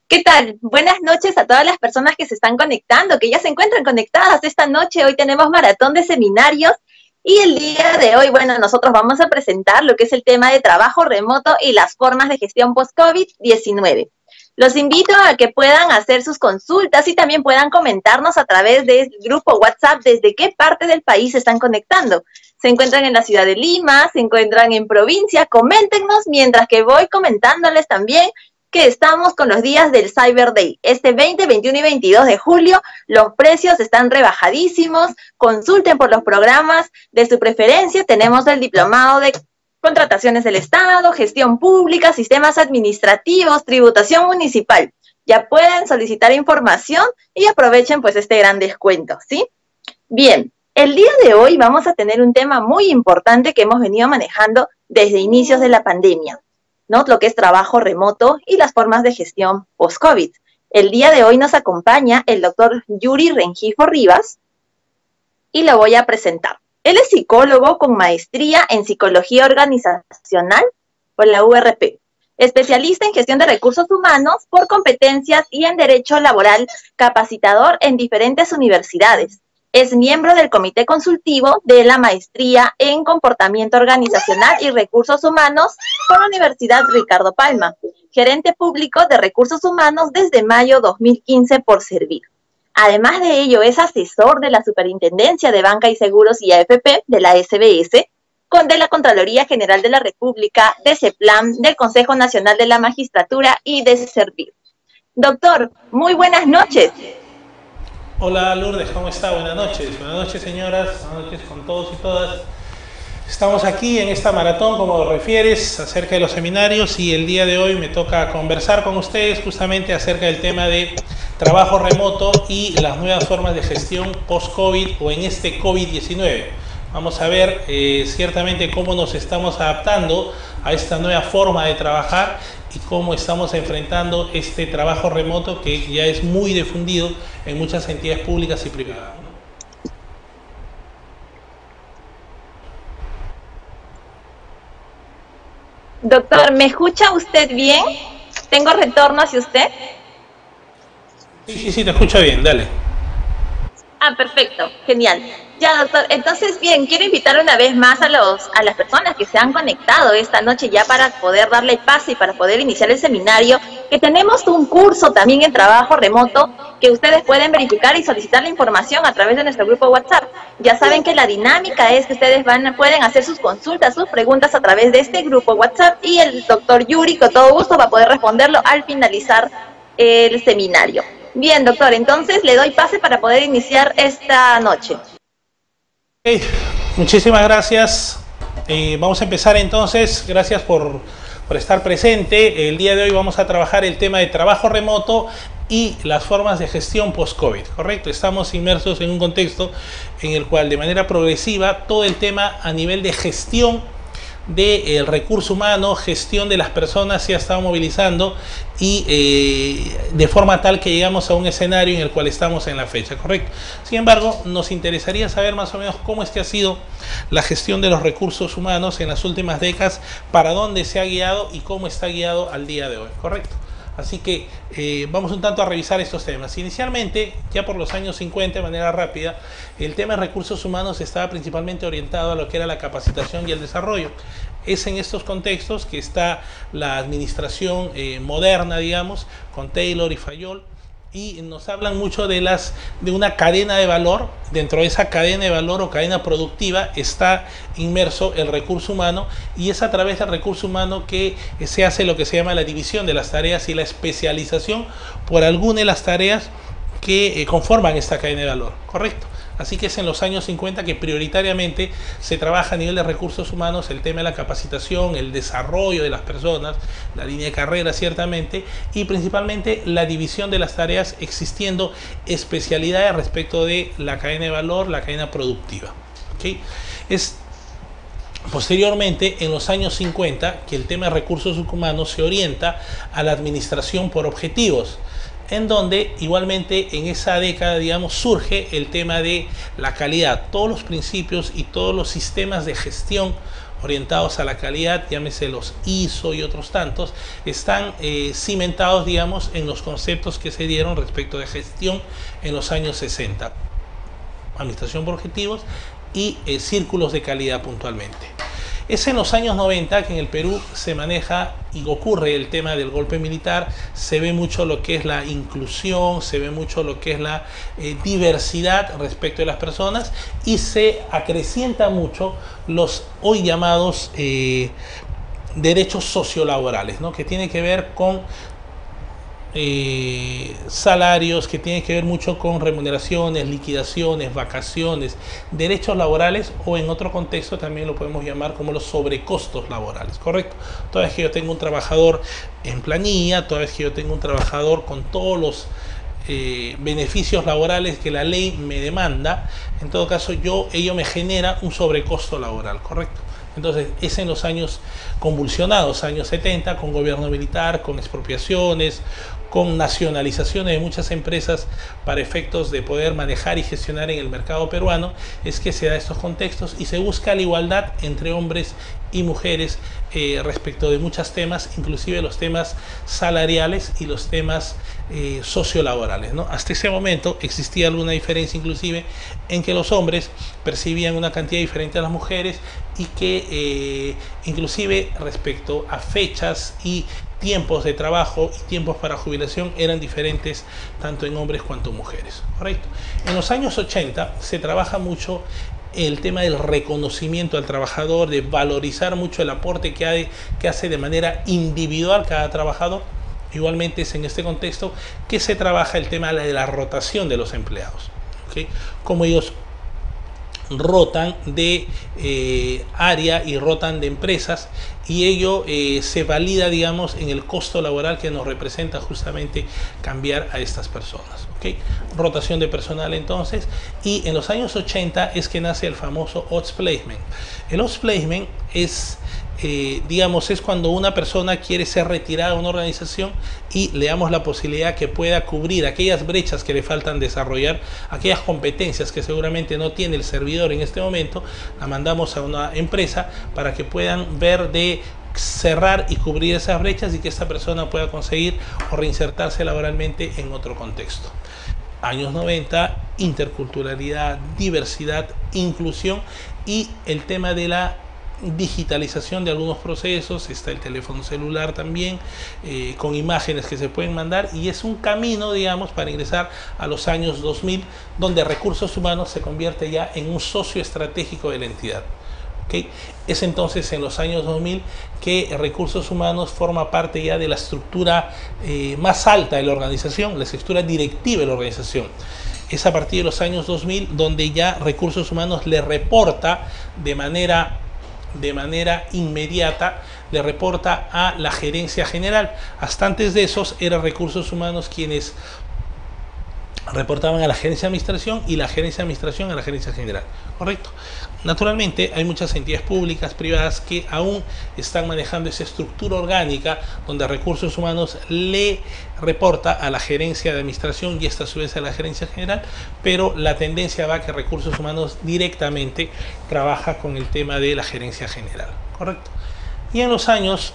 ¿Qué tal? Buenas noches a todas las personas que se están conectando, que ya se encuentran conectadas esta noche. Hoy tenemos maratón de seminarios y el día de hoy, bueno, nosotros vamos a presentar lo que es el tema de trabajo remoto y las formas de gestión post-COVID-19. Los invito a que puedan hacer sus consultas y también puedan comentarnos a través del grupo WhatsApp desde qué parte del país se están conectando. Se encuentran en la ciudad de Lima, se encuentran en provincia, coméntenos mientras que voy comentándoles también que estamos con los días del Cyber Day. Este 20, 21 y 22 de julio los precios están rebajadísimos. Consulten por los programas de su preferencia. Tenemos el diplomado de contrataciones del Estado, gestión pública, sistemas administrativos, tributación municipal. Ya pueden solicitar información y aprovechen pues este gran descuento, ¿sí? Bien, el día de hoy vamos a tener un tema muy importante que hemos venido manejando desde inicios de la pandemia, ¿no? Lo que es trabajo remoto y las formas de gestión post-COVID. El día de hoy nos acompaña el doctor Yuri Rengifo Rivas y lo voy a presentar. Él es psicólogo con maestría en psicología organizacional por la URP, especialista en gestión de recursos humanos por competencias y en derecho laboral, capacitador en diferentes universidades. Es miembro del Comité Consultivo de la Maestría en Comportamiento Organizacional y Recursos Humanos por la Universidad Ricardo Palma, gerente público de Recursos Humanos desde mayo 2015 por Servir. Además de ello, es asesor de la Superintendencia de Banca y Seguros y AFP de la SBS, de la Contraloría General de la República, de CEPLAN, del Consejo Nacional de la Magistratura y de Servir. Doctor, muy buenas noches. Hola Lourdes, ¿cómo está? Buenas noches señoras, buenas noches con todos y todas. Estamos aquí en esta maratón, como refieres, acerca de los seminarios y el día de hoy me toca conversar con ustedes justamente acerca del tema de trabajo remoto y las nuevas formas de gestión post-COVID o en este COVID-19. Vamos a ver ciertamente cómo nos estamos adaptando a esta nueva forma de trabajar y cómo estamos enfrentando este trabajo remoto que ya es muy difundido en muchas entidades públicas y privadas. Doctor, ¿me escucha usted bien? ¿Tengo retorno hacia usted? Sí, te escucho bien, dale. Ah, perfecto, genial. Ya, doctor, entonces, bien, quiero invitar una vez más a las personas que se han conectado esta noche ya para poder darle pase y para poder iniciar el seminario, que tenemos un curso también en trabajo remoto que ustedes pueden verificar y solicitar la información a través de nuestro grupo WhatsApp. Ya saben que la dinámica es que ustedes pueden hacer sus consultas, sus preguntas a través de este grupo WhatsApp y el doctor Yuri, con todo gusto, va a poder responderlo al finalizar el seminario. Bien, doctor, entonces le doy pase para poder iniciar esta noche. Okay, muchísimas gracias. Vamos a empezar entonces. Gracias por estar presente. El día de hoy vamos a trabajar el tema de trabajo remoto y las formas de gestión post-COVID, ¿correcto? Estamos inmersos en un contexto en el cual de manera progresiva todo el tema a nivel de gestión del recurso humano, gestión de las personas se ha estado movilizando y de forma tal que llegamos a un escenario en el cual estamos en la fecha, ¿correcto? Sin embargo, nos interesaría saber más o menos cómo es que ha sido la gestión de los recursos humanos en las últimas décadas, para dónde se ha guiado y cómo está guiado al día de hoy, ¿correcto? Así que vamos un tanto a revisar estos temas. Inicialmente, ya por los años 50, de manera rápida, el tema de recursos humanos estaba principalmente orientado a lo que era la capacitación y el desarrollo. Es en estos contextos que está la administración moderna, digamos, con Taylor y Fayol, y nos hablan mucho de una cadena de valor. Dentro de esa cadena de valor o cadena productiva está inmerso el recurso humano, y es a través del recurso humano que se hace lo que se llama la división de las tareas y la especialización por alguna de las tareas que conforman esta cadena de valor, ¿correcto? Así que es en los años 50 que prioritariamente se trabaja a nivel de recursos humanos el tema de la capacitación, el desarrollo de las personas, la línea de carrera ciertamente, y principalmente la división de las tareas, existiendo especialidades respecto de la cadena de valor, la cadena productiva. ¿Okay? Es posteriormente, en los años 50, que el tema de recursos humanos se orienta a la administración por objetivos, en donde igualmente en esa década, digamos, surge el tema de la calidad. Todos los principios y todos los sistemas de gestión orientados a la calidad, llámese los ISO y otros tantos, están cimentados, digamos, en los conceptos que se dieron respecto de gestión en los años 60. Administración por objetivos y círculos de calidad puntualmente. Es en los años 90 que en el Perú se maneja y ocurre el tema del golpe militar, se ve mucho lo que es la inclusión, se ve mucho lo que es la diversidad respecto de las personas y se acrecienta mucho los hoy llamados derechos sociolaborales, ¿no? Que tiene que ver con salarios, que tiene que ver mucho con remuneraciones, liquidaciones, vacaciones, derechos laborales, o en otro contexto también lo podemos llamar como los sobrecostos laborales, ¿correcto? Toda vez que yo tengo un trabajador en planilla, toda vez que yo tengo un trabajador con todos los beneficios laborales que la ley me demanda, en todo caso ello me genera un sobrecosto laboral, ¿correcto? Entonces es en los años convulsionados, años 70, con gobierno militar, con expropiaciones, con nacionalizaciones de muchas empresas para efectos de poder manejar y gestionar en el mercado peruano, es que se da estos contextos y se busca la igualdad entre hombres y mujeres respecto de muchos temas, inclusive los temas salariales y los temas sociolaborales, ¿no? Hasta ese momento existía alguna diferencia inclusive en que los hombres percibían una cantidad diferente a las mujeres y que inclusive respecto a fechas y tiempos de trabajo y tiempos para jubilación eran diferentes tanto en hombres cuanto en mujeres, ¿correcto? En los años 80 se trabaja mucho el tema del reconocimiento al trabajador, de valorizar mucho el aporte que hace de manera individual cada trabajador. Igualmente es en este contexto que se trabaja el tema de la rotación de los empleados, ¿okay? Como ellos rotan de área y rotan de empresas, y ello se valida, digamos, en el costo laboral que nos representa justamente cambiar a estas personas, ¿okay? Rotación de personal entonces, y en los años 80 es que nace el famoso odds placement. El odds placement es digamos, es cuando una persona quiere ser retirada de una organización y le damos la posibilidad que pueda cubrir aquellas brechas que le faltan desarrollar, aquellas competencias que seguramente no tiene el servidor en este momento, la mandamos a una empresa para que puedan ver de cerrar y cubrir esas brechas y que esta persona pueda conseguir o reinsertarse laboralmente en otro contexto. Años 90, interculturalidad, diversidad, inclusión y el tema de la digitalización de algunos procesos. Está el teléfono celular también, con imágenes que se pueden mandar, y es un camino, digamos, para ingresar a los años 2000, donde recursos humanos se convierte ya en un socio estratégico de la entidad. ¿Okay? Es entonces en los años 2000 que recursos humanos forma parte ya de la estructura más alta de la organización, la estructura directiva de la organización. Es a partir de los años 2000 donde ya recursos humanos le reporta de manera inmediata, le reporta a la gerencia general. Hasta antes de esos eran recursos humanos quienes reportaban a la gerencia de administración y la gerencia de administración a la gerencia general, ¿correcto? Naturalmente hay muchas entidades públicas, privadas, que aún están manejando esa estructura orgánica donde recursos humanos le reporta a la gerencia de administración y esta a su vez a la gerencia general, pero la tendencia va a que recursos humanos directamente trabaja con el tema de la gerencia general, ¿correcto? Y en los años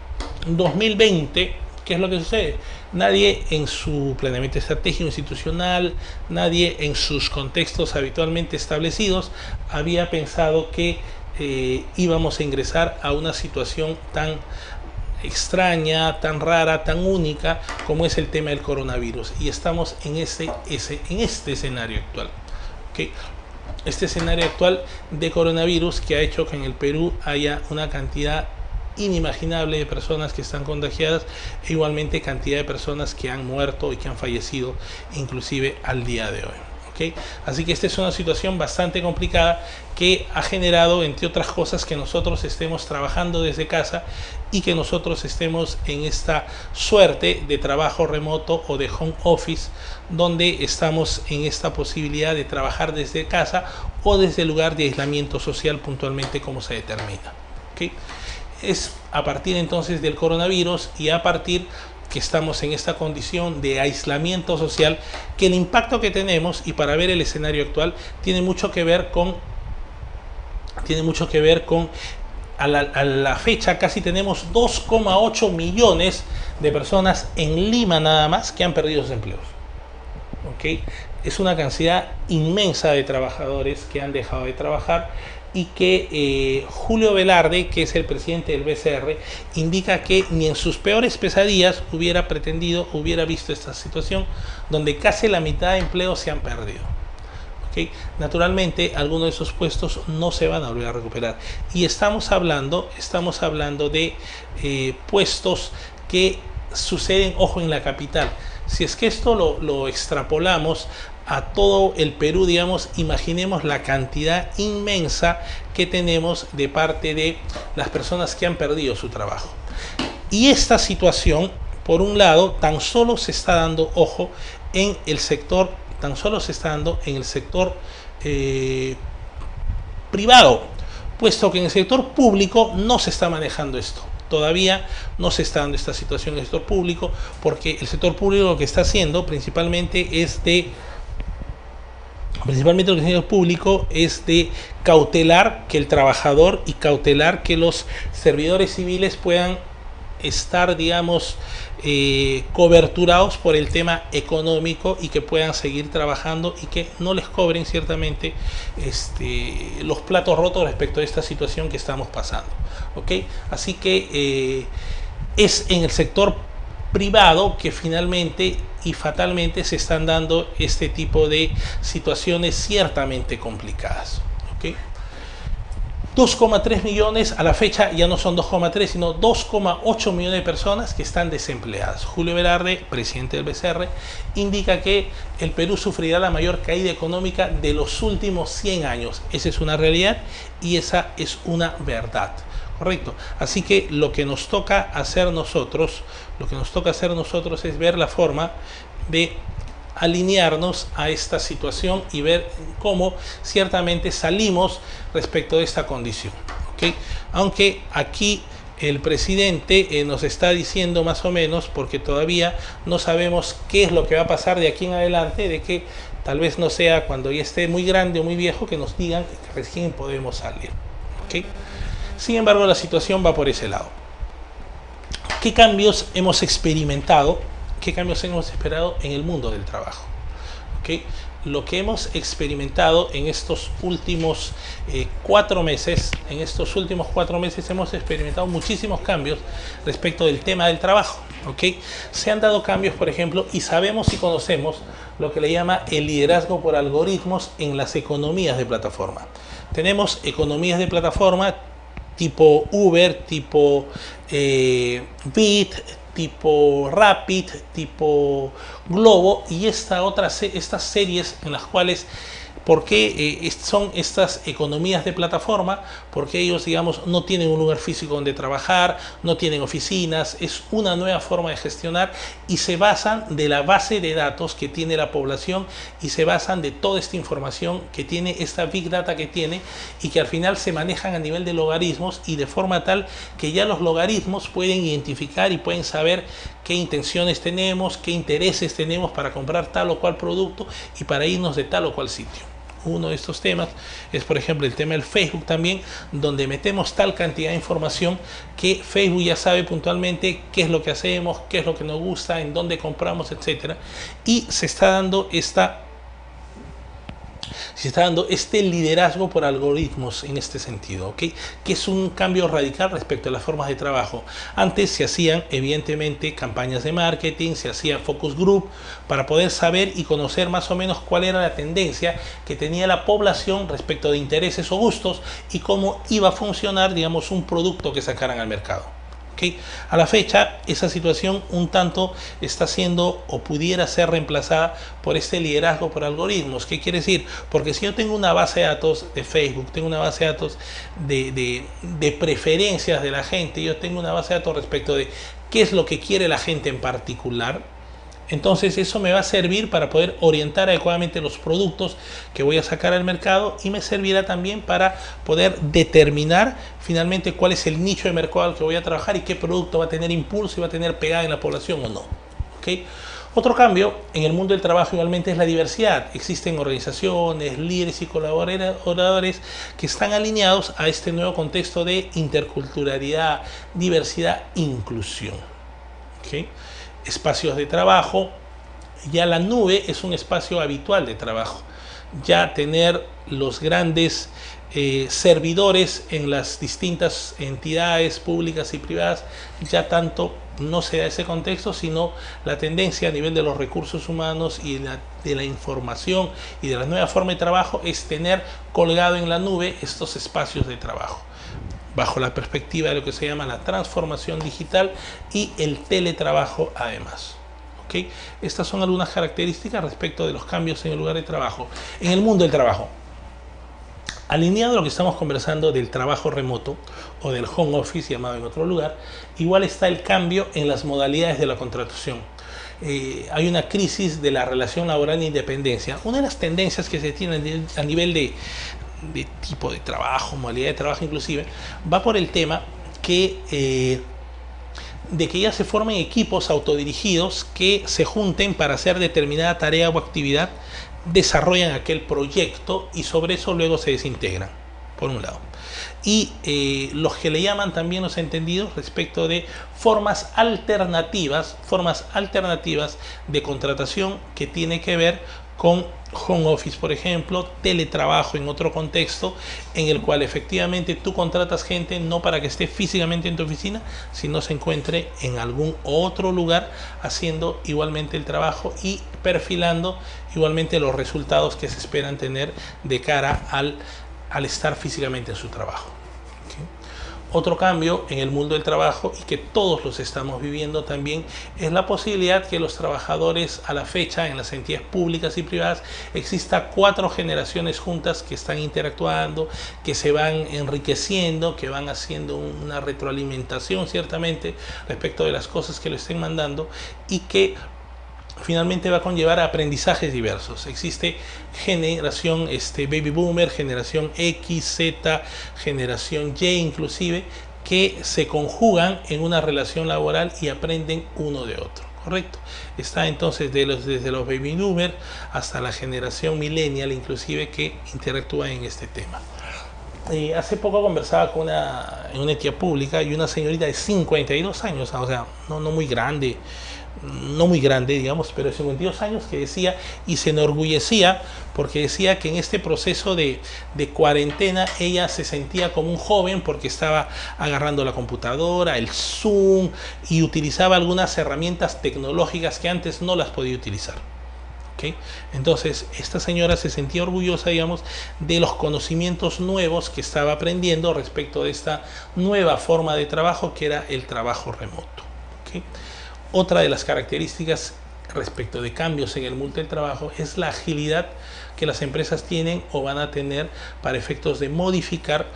2020, ¿qué es lo que sucede? Nadie en su planeamiento estratégico institucional, nadie en sus contextos habitualmente establecidos había pensado que íbamos a ingresar a una situación tan extraña, tan rara, tan única como es el tema del coronavirus. Y estamos en este escenario actual, ¿okay? Este escenario actual de coronavirus que ha hecho que en el Perú haya una cantidad inimaginable de personas que están contagiadas e igualmente cantidad de personas que han muerto y que han fallecido inclusive al día de hoy, ¿okay? Así que esta es una situación bastante complicada que ha generado, entre otras cosas, que nosotros estemos trabajando desde casa y que nosotros estemos en esta suerte de trabajo remoto o de home office, donde estamos en esta posibilidad de trabajar desde casa o desde el lugar de aislamiento social puntualmente como se determina, ¿okay? Es a partir entonces del coronavirus y a partir que estamos en esta condición de aislamiento social que el impacto que tenemos, y para ver el escenario actual, tiene mucho que ver con a la fecha casi tenemos 2,8 millones de personas en Lima nada más que han perdido sus empleos. ¿Okay? Es una cantidad inmensa de trabajadores que han dejado de trabajar y que Julio Velarde, que es el presidente del BCR, indica que ni en sus peores pesadillas hubiera pretendido, hubiera visto esta situación donde casi la mitad de empleos se han perdido. ¿Okay? Naturalmente, algunos de esos puestos no se van a volver a recuperar. Y estamos hablando de puestos que suceden, ojo, en la capital. Si es que esto lo extrapolamos a todo el Perú, digamos, imaginemos la cantidad inmensa que tenemos de parte de las personas que han perdido su trabajo. Y esta situación, por un lado, tan solo se está dando, ojo, en el sector, privado, puesto que en el sector público no se está manejando esto. Todavía no se está dando esta situación en el sector público, porque el sector público lo que está haciendo principalmente es de cautelar que el trabajador y cautelar que los servidores civiles puedan estar, digamos, coberturados por el tema económico y que puedan seguir trabajando y que no les cobren ciertamente los platos rotos respecto a esta situación que estamos pasando. ¿Okay? Así que es en el sector privado que finalmente y fatalmente se están dando este tipo de situaciones ciertamente complicadas. ¿Okay? 2,3 millones a la fecha, ya no son 2,3 sino 2,8 millones de personas que están desempleadas. Julio Velarde, presidente del BCR, indica que el Perú sufrirá la mayor caída económica de los últimos 100 años. Esa es una realidad y esa es una verdad. Correcto. Así que lo que nos toca hacer nosotros es ver la forma de alinearnos a esta situación y ver cómo ciertamente salimos respecto de esta condición. ¿Okay? Aunque aquí el presidente nos está diciendo más o menos, porque todavía no sabemos qué es lo que va a pasar de aquí en adelante, de que tal vez no sea cuando ya esté muy grande o muy viejo que nos digan que recién podemos salir. ¿Okay? Sin embargo, la situación va por ese lado. ¿Qué cambios hemos experimentado? ¿Qué cambios hemos esperado en el mundo del trabajo? ¿Okay? Lo que hemos experimentado en estos últimos 4 meses, hemos experimentado muchísimos cambios respecto del tema del trabajo. ¿Okay? Se han dado cambios, por ejemplo, y sabemos y conocemos lo que le llama el liderazgo por algoritmos en las economías de plataforma. Tenemos economías de plataforma tipo Uber, tipo Bit, tipo Rapid, tipo Globo y estas series en las cuales, ¿por qué son estas economías de plataforma? Porque ellos, digamos, no tienen un lugar físico donde trabajar, no tienen oficinas, es una nueva forma de gestionar y se basan de la base de datos que tiene la población y se basan de toda esta información que tiene, esta Big Data que tiene y que al final se manejan a nivel de logaritmos y de forma tal que ya los logaritmos pueden identificar y pueden saber qué intenciones tenemos, qué intereses tenemos para comprar tal o cual producto y para irnos de tal o cual sitio. Uno de estos temas es, por ejemplo, el tema del Facebook también, donde metemos tal cantidad de información que Facebook ya sabe puntualmente qué es lo que hacemos, qué es lo que nos gusta, en dónde compramos, etcétera. Y se está dando este liderazgo por algoritmos en este sentido, ¿okay? Que es un cambio radical respecto a las formas de trabajo. Antes se hacían evidentemente campañas de marketing, se hacía focus group para poder saber y conocer más o menos cuál era la tendencia que tenía la población respecto de intereses o gustos y cómo iba a funcionar, digamos, un producto que sacaran al mercado. ¿Okay? A la fecha, esa situación un tanto está siendo o pudiera ser reemplazada por este liderazgo por algoritmos. ¿Qué quiere decir? Porque si yo tengo una base de datos de Facebook, tengo una base de datos de preferencias de la gente, yo tengo una base de datos respecto de qué es lo que quiere la gente en particular, entonces eso me va a servir para poder orientar adecuadamente los productos que voy a sacar al mercado y me servirá también para poder determinar finalmente cuál es el nicho de mercado al que voy a trabajar y qué producto va a tener impulso y va a tener pegada en la población o no. ¿Okay? Otro cambio en el mundo del trabajo igualmente es la diversidad. Existen organizaciones, líderes y colaboradores que están alineados a este nuevo contexto de interculturalidad, diversidad, inclusión. ¿Okay? Espacios de trabajo. Ya la nube es un espacio habitual de trabajo. Ya tener los grandes servidores en las distintas entidades públicas y privadas, ya tanto no se da ese contexto, sino la tendencia a nivel de los recursos humanos y de la información y de la nueva forma de trabajo es tener colgado en la nube estos espacios de trabajo, bajo la perspectiva de lo que se llama la transformación digital y el teletrabajo además. ¿Okay? Estas son algunas características respecto de los cambios en el lugar de trabajo. En el mundo del trabajo, alineado a lo que estamos conversando del trabajo remoto o del home office llamado en otro lugar, igual está el cambio en las modalidades de la contratación. Hay una crisis de la relación laboral e independencia. Una de las tendencias que se tienen a nivel de tipo de trabajo, modalidad de trabajo inclusive, va por el tema que de que ya se formen equipos autodirigidos que se junten para hacer determinada tarea o actividad, desarrollan aquel proyecto y sobre eso luego se desintegran, por un lado. Y los que le llaman también los entendidos respecto de formas alternativas de contratación que tiene que ver con home office, por ejemplo, teletrabajo en otro contexto, en el cual efectivamente tú contratas gente no para que esté físicamente en tu oficina, sino se encuentre en algún otro lugar haciendo igualmente el trabajo y perfilando igualmente los resultados que se esperan tener de cara al estar físicamente en su trabajo. Otro cambio en el mundo del trabajo, y que todos los estamos viviendo también, es la posibilidad que los trabajadores a la fecha en las entidades públicas y privadas exista 4 generaciones juntas que están interactuando, que se van enriqueciendo, que van haciendo una retroalimentación ciertamente respecto de las cosas que le estén mandando y que finalmente va a conllevar a aprendizajes diversos. Existe generación baby boomer, generación X, Z, generación Y inclusive, que se conjugan en una relación laboral y aprenden uno de otro, ¿correcto? Está entonces desde los baby boomer hasta la generación millennial inclusive, que interactúa en este tema. Hace poco conversaba con en una entidad pública y una señorita de 52 años, o sea, no muy grande, digamos, pero de 52 años, que decía y se enorgullecía porque decía que en este proceso de cuarentena ella se sentía como un joven porque estaba agarrando la computadora, el Zoom, y utilizaba algunas herramientas tecnológicas que antes no las podía utilizar. ¿Okay? Entonces esta señora se sentía orgullosa, digamos, de los conocimientos nuevos que estaba aprendiendo respecto de esta nueva forma de trabajo que era el trabajo remoto. ¿Okay? Otra de las características respecto de cambios en el mundo del trabajo es la agilidad que las empresas tienen o van a tener para efectos de modificar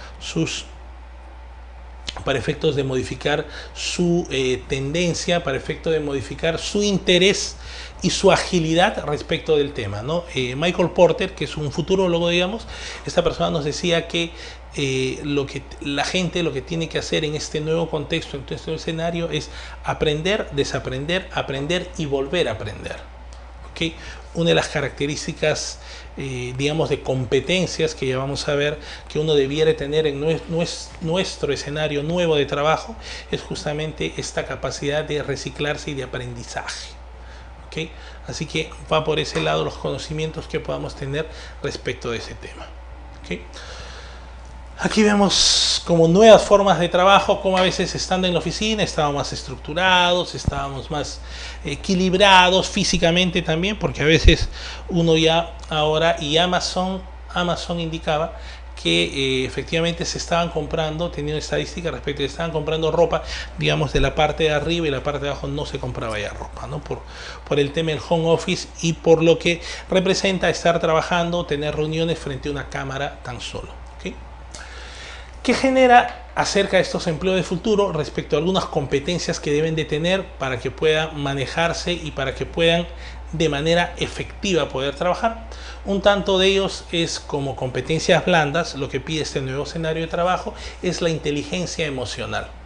su tendencia, para efectos de modificar su interés y su agilidad respecto del tema, ¿no? Michael Porter, que es un futurólogo, digamos, esta persona nos decía que la gente lo que tiene que hacer en este nuevo contexto, en este nuevo escenario, es aprender, desaprender, aprender y volver a aprender. ¿Okay? Una de las características, digamos, de competencias que ya vamos a ver que uno debiera tener en nuestro escenario nuevo de trabajo es justamente esta capacidad de reciclarse y de aprendizaje. ¿Okay? Así que va por ese lado los conocimientos que podamos tener respecto de ese tema. ¿Okay? Aquí vemos como nuevas formas de trabajo, como a veces estando en la oficina estábamos más estructurados, estábamos más equilibrados físicamente también, porque a veces uno ya ahora, y Amazon indicaba que efectivamente se estaban comprando, teniendo estadísticas respecto, estaban comprando ropa, digamos, de la parte de arriba, y la parte de abajo no se compraba ya ropa, ¿no? Por el tema del home office y por lo que representa estar trabajando, tener reuniones frente a una cámara tan solo. ¿Okay? ¿Qué genera acerca de estos empleos de futuro respecto a algunas competencias que deben de tener para que puedan manejarse y para que puedan de manera efectiva poder trabajar? Un tanto de ellos es como competencias blandas. Lo que pide este nuevo escenario de trabajo es la inteligencia emocional.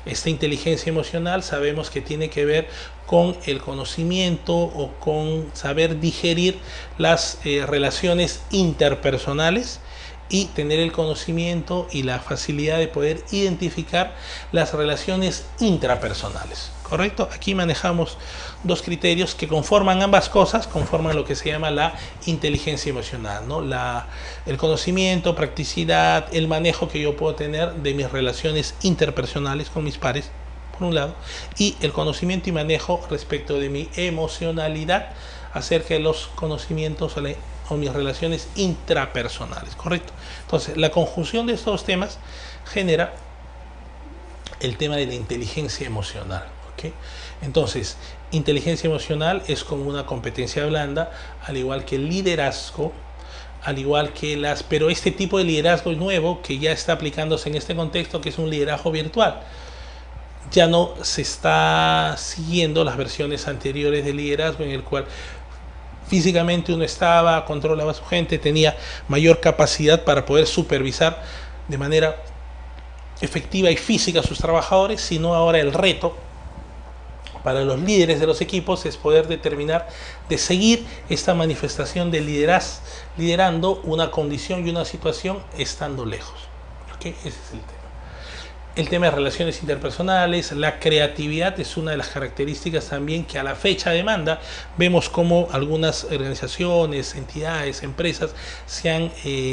Esta inteligencia emocional sabemos que tiene que ver con el conocimiento o con saber digerir las relaciones interpersonales y tener el conocimiento y la facilidad de poder identificar las relaciones intrapersonales. ¿Correcto? Aquí manejamos dos criterios que conforman ambas cosas, conforman lo que se llama la inteligencia emocional, ¿no? El conocimiento, practicidad, el manejo que yo puedo tener de mis relaciones interpersonales con mis pares, por un lado, y el conocimiento y manejo respecto de mi emocionalidad acerca de los conocimientos o mis relaciones intrapersonales, ¿correcto? Entonces, la conjunción de estos temas genera el tema de la inteligencia emocional. ¿Okay? Entonces, inteligencia emocional es como una competencia blanda, al igual que el liderazgo, al igual que pero este tipo de liderazgo nuevo que ya está aplicándose en este contexto, que es un liderazgo virtual. Ya no se está siguiendo las versiones anteriores de liderazgo en el cual físicamente uno estaba, controlaba a su gente, tenía mayor capacidad para poder supervisar de manera efectiva y física a sus trabajadores, sino ahora el reto para los líderes de los equipos es poder determinar de seguir esta manifestación de liderando una condición y una situación estando lejos. ¿Okay? Ese es el tema. El tema de relaciones interpersonales, la creatividad es una de las características también que a la fecha demanda. Vemos cómo algunas organizaciones, entidades, empresas se han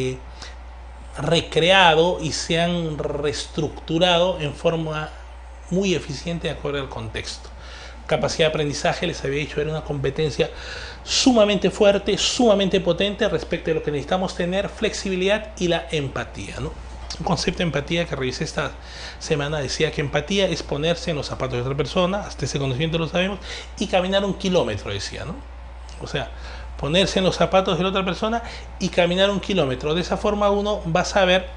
recreado y se han reestructurado en forma muy eficiente de acuerdo al contexto. Capacidad de aprendizaje, les había dicho, era una competencia sumamente fuerte, sumamente potente respecto a lo que necesitamos tener, flexibilidad y la empatía, ¿no? Un concepto de empatía que revisé esta semana decía que empatía es ponerse en los zapatos de otra persona, hasta ese conocimiento lo sabemos, y caminar 1 kilómetro, decía, ¿no? O sea, ponerse en los zapatos de la otra persona y caminar 1 kilómetro. De esa forma uno va a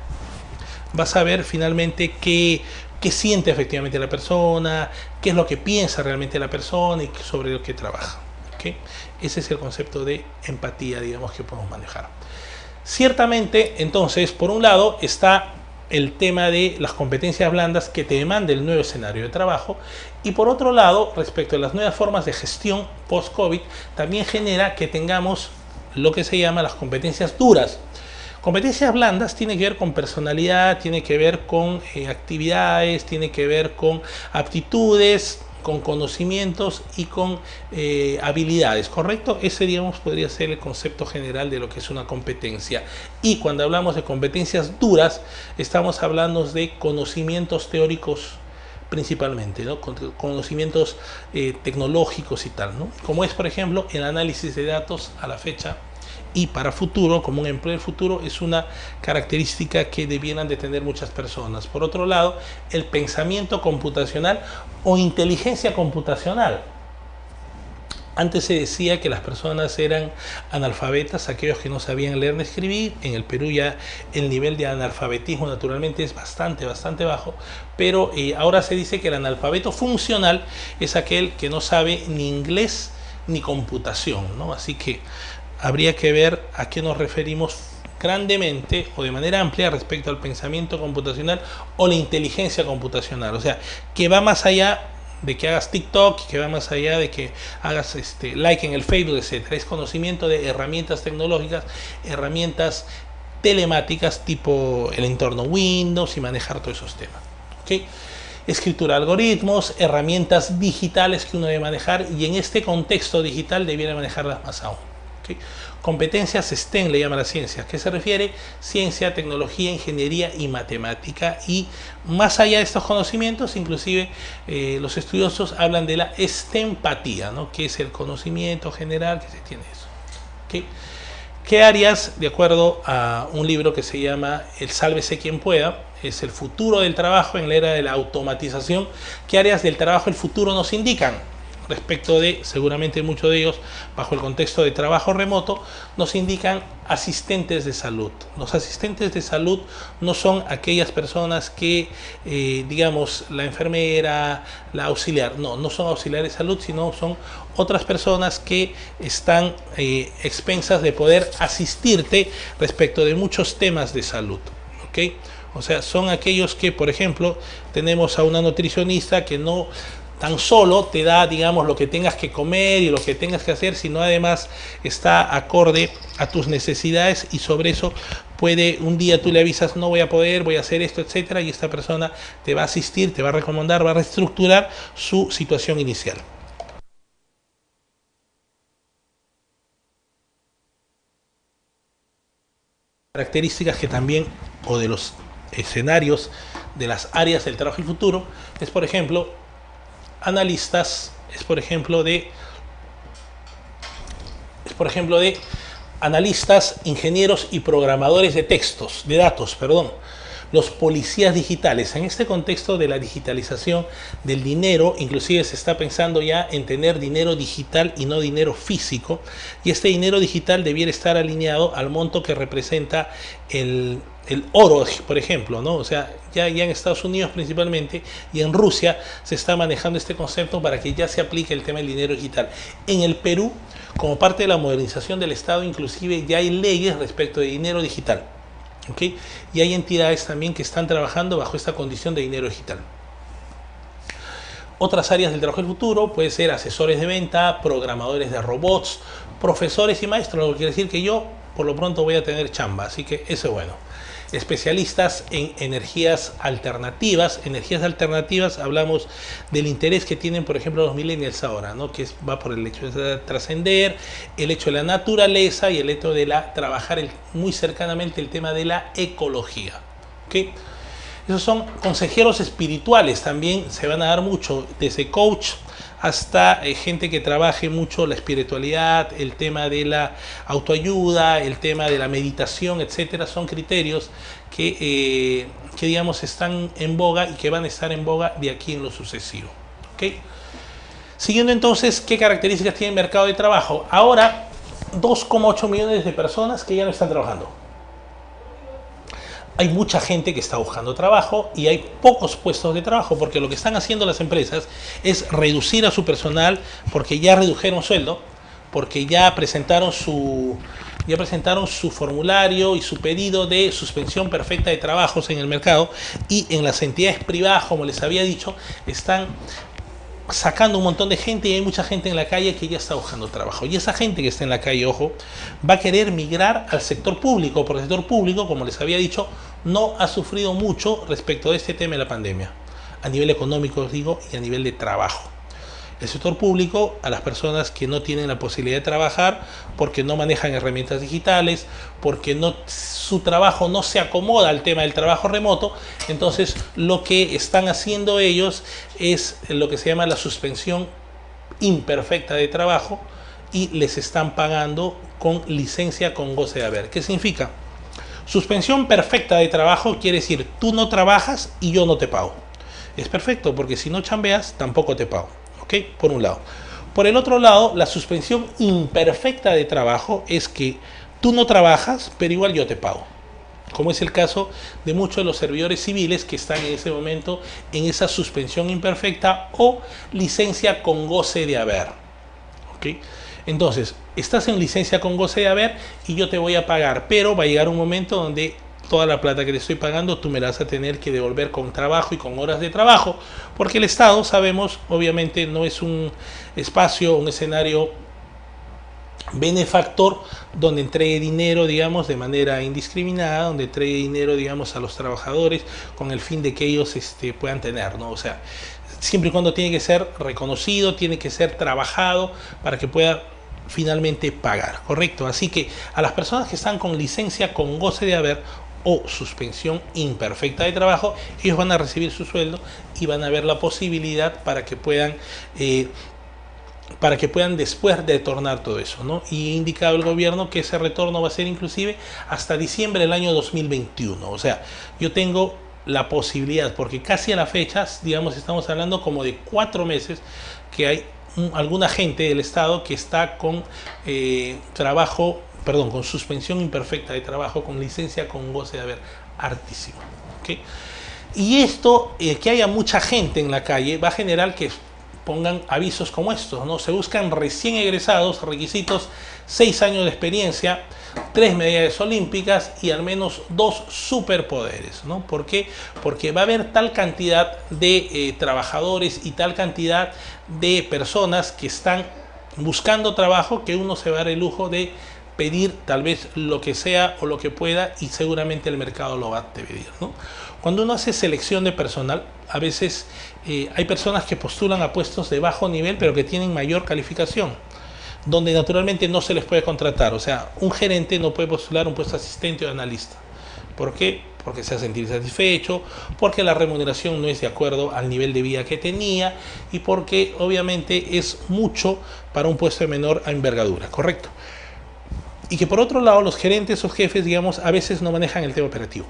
saber finalmente qué siente efectivamente la persona, qué es lo que piensa realmente la persona y sobre lo que trabaja. ¿Okay? Ese es el concepto de empatía, digamos, que podemos manejar. Ciertamente, entonces, por un lado está el tema de las competencias blandas que te demanda el nuevo escenario de trabajo, y por otro lado, respecto a las nuevas formas de gestión post-COVID, también genera que tengamos lo que se llama las competencias duras. Competencias blandas tiene que ver con personalidad, tiene que ver con actividades, tiene que ver con aptitudes, con conocimientos y con habilidades, ¿correcto? Ese, digamos, podría ser el concepto general de lo que es una competencia. Y cuando hablamos de competencias duras, estamos hablando de conocimientos teóricos principalmente, ¿no? Conocimientos tecnológicos y tal, ¿no? Como es, por ejemplo, el análisis de datos a la fecha. Y para futuro, como un empleo del futuro, es una característica que debieran de tener muchas personas. Por otro lado, el pensamiento computacional o inteligencia computacional. Antes se decía que las personas eran analfabetas, aquellos que no sabían leer ni escribir. En el Perú ya el nivel de analfabetismo naturalmente es bastante bajo, pero ahora se dice que el analfabeto funcional es aquel que no sabe ni inglés ni computación, ¿no? Así que habría que ver a qué nos referimos grandemente o de manera amplia respecto al pensamiento computacional o la inteligencia computacional. O sea, que va más allá de que hagas TikTok, que va más allá de que hagas like en el Facebook, etc. Es conocimiento de herramientas tecnológicas, herramientas telemáticas tipo el entorno Windows y manejar todos esos temas. ¿Okay? Escritura de algoritmos, herramientas digitales que uno debe manejar, y en este contexto digital debiera manejarlas más aún. ¿Okay? Competencias STEM le llama la ciencia. ¿A qué se refiere? Ciencia, tecnología, ingeniería y matemática. Y más allá de estos conocimientos, inclusive los estudiosos hablan de la estempatía, ¿no? Que es el conocimiento general que se tiene eso. ¿Okay? ¿Qué áreas, de acuerdo a un libro que se llama El Sálvese quien pueda, es el futuro del trabajo en la era de la automatización? ¿Qué áreas del trabajo del futuro nos indican? Respecto de, seguramente muchos de ellos, bajo el contexto de trabajo remoto, nos indican asistentes de salud. Los asistentes de salud no son aquellas personas que, digamos, la enfermera, la auxiliar, no son auxiliares de salud, sino son otras personas que están expensas de poder asistirte respecto de muchos temas de salud. ¿Okay? O sea, son aquellos que, por ejemplo, tenemos a una nutricionista que no tan solo te da, digamos, lo que tengas que comer y lo que tengas que hacer, sino además está acorde a tus necesidades, y sobre eso puede, un día tú le avisas, no voy a poder, voy a hacer esto, etcétera, y esta persona te va a asistir, te va a recomendar, va a reestructurar su situación inicial. Características que también, o de los escenarios de las áreas del trabajo del futuro, es por ejemplo analistas, es por ejemplo de analistas, ingenieros y programadores de textos, de datos, perdón, los policías digitales. En este contexto de la digitalización del dinero, inclusive se está pensando ya en tener dinero digital y no dinero físico, y este dinero digital debiera estar alineado al monto que representa el oro, por ejemplo, ¿no? O sea, ya en Estados Unidos principalmente y en Rusia se está manejando este concepto para que ya se aplique el tema del dinero digital. En el Perú, como parte de la modernización del Estado, inclusive ya hay leyes respecto de dinero digital, ¿okay? Y hay entidades también que están trabajando bajo esta condición de dinero digital. Otras áreas del trabajo del futuro puede ser asesores de venta, programadores de robots, profesores y maestros, lo que quiere decir que yo por lo pronto voy a tener chamba, así que eso es bueno. Especialistas en energías alternativas. Energías alternativas, hablamos del interés que tienen, por ejemplo, los millennials ahora, ¿no? Que va por el hecho de trascender, el hecho de la naturaleza y el hecho de trabajar muy cercanamente el tema de la ecología. ¿Okay? Esos son consejeros espirituales, también se van a dar mucho, desde coach hasta gente que trabaje mucho la espiritualidad, el tema de la autoayuda, el tema de la meditación, etcétera. Son criterios que digamos están en boga y que van a estar en boga de aquí en lo sucesivo. ¿Okay? Siguiendo entonces, ¿qué características tiene el mercado de trabajo? Ahora, 2,8 millones de personas que ya no están trabajando. Hay mucha gente que está buscando trabajo y hay pocos puestos de trabajo, porque lo que están haciendo las empresas es reducir a su personal, porque ya redujeron sueldo, porque ya presentaron su formulario y su pedido de suspensión perfecta de trabajos en el mercado, y en las entidades privadas, como les había dicho, están sacando un montón de gente y hay mucha gente en la calle que ya está buscando trabajo. Y esa gente que está en la calle, ojo, va a querer migrar al sector público, porque el sector público, como les había dicho, no ha sufrido mucho respecto de este tema de la pandemia, a nivel económico, os digo, y a nivel de trabajo. El sector público, a las personas que no tienen la posibilidad de trabajar porque no manejan herramientas digitales, porque su trabajo no se acomoda al tema del trabajo remoto, entonces lo que están haciendo ellos es lo que se llama la suspensión imperfecta de trabajo, y les están pagando con licencia con goce de haber. ¿Qué significa? Suspensión perfecta de trabajo quiere decir tú no trabajas y yo no te pago. Es perfecto, porque si no chambeas tampoco te pago. ¿Okay? Por un lado. Por el otro lado, la suspensión imperfecta de trabajo es que tú no trabajas, pero igual yo te pago. Como es el caso de muchos de los servidores civiles que están en ese momento en esa suspensión imperfecta o licencia con goce de haber. ¿Okay? Entonces, estás en licencia con goce de haber y yo te voy a pagar, pero va a llegar un momento donde toda la plata que te estoy pagando tú me la vas a tener que devolver con trabajo y con horas de trabajo, porque el Estado, sabemos, obviamente no es un espacio, un escenario benefactor donde entregue dinero, digamos, de manera indiscriminada, donde entregue dinero, digamos, a los trabajadores con el fin de que ellos puedan tener, ¿no? O sea, siempre y cuando tiene que ser reconocido, tiene que ser trabajado para que pueda finalmente pagar, ¿correcto? Así que a las personas que están con licencia con goce de haber o suspensión imperfecta de trabajo, ellos van a recibir su sueldo y van a ver la posibilidad para que puedan después retornar todo eso, ¿no? Y ha indicado el gobierno que ese retorno va a ser inclusive hasta diciembre del año 2021. O sea, yo tengo la posibilidad, porque casi a la fecha, digamos, estamos hablando como de 4 meses que hay alguna gente del Estado que está con con suspensión imperfecta de trabajo, con licencia con goce de haber hartísimo. ¿Okay? Y esto, que haya mucha gente en la calle, va a generar que pongan avisos como estos, ¿no? Se buscan recién egresados, requisitos 6 años de experiencia, 3 medallas olímpicas y al menos 2 superpoderes, ¿no? ¿Por qué? Porque va a haber tal cantidad de trabajadores y tal cantidad de personas que están buscando trabajo que uno se va a dar el lujo de pedir tal vez lo que sea o lo que pueda, y seguramente el mercado lo va a pedir, ¿no? Cuando uno hace selección de personal, a veces hay personas que postulan a puestos de bajo nivel pero que tienen mayor calificación, donde naturalmente no se les puede contratar. O sea, un gerente no puede postular un puesto de asistente o analista. ¿Por qué? Porque se va a sentir satisfecho, porque la remuneración no es de acuerdo al nivel de vida que tenía y porque obviamente es mucho para un puesto de menor envergadura, ¿correcto? Y que por otro lado los gerentes o jefes, digamos, a veces no manejan el tema operativo.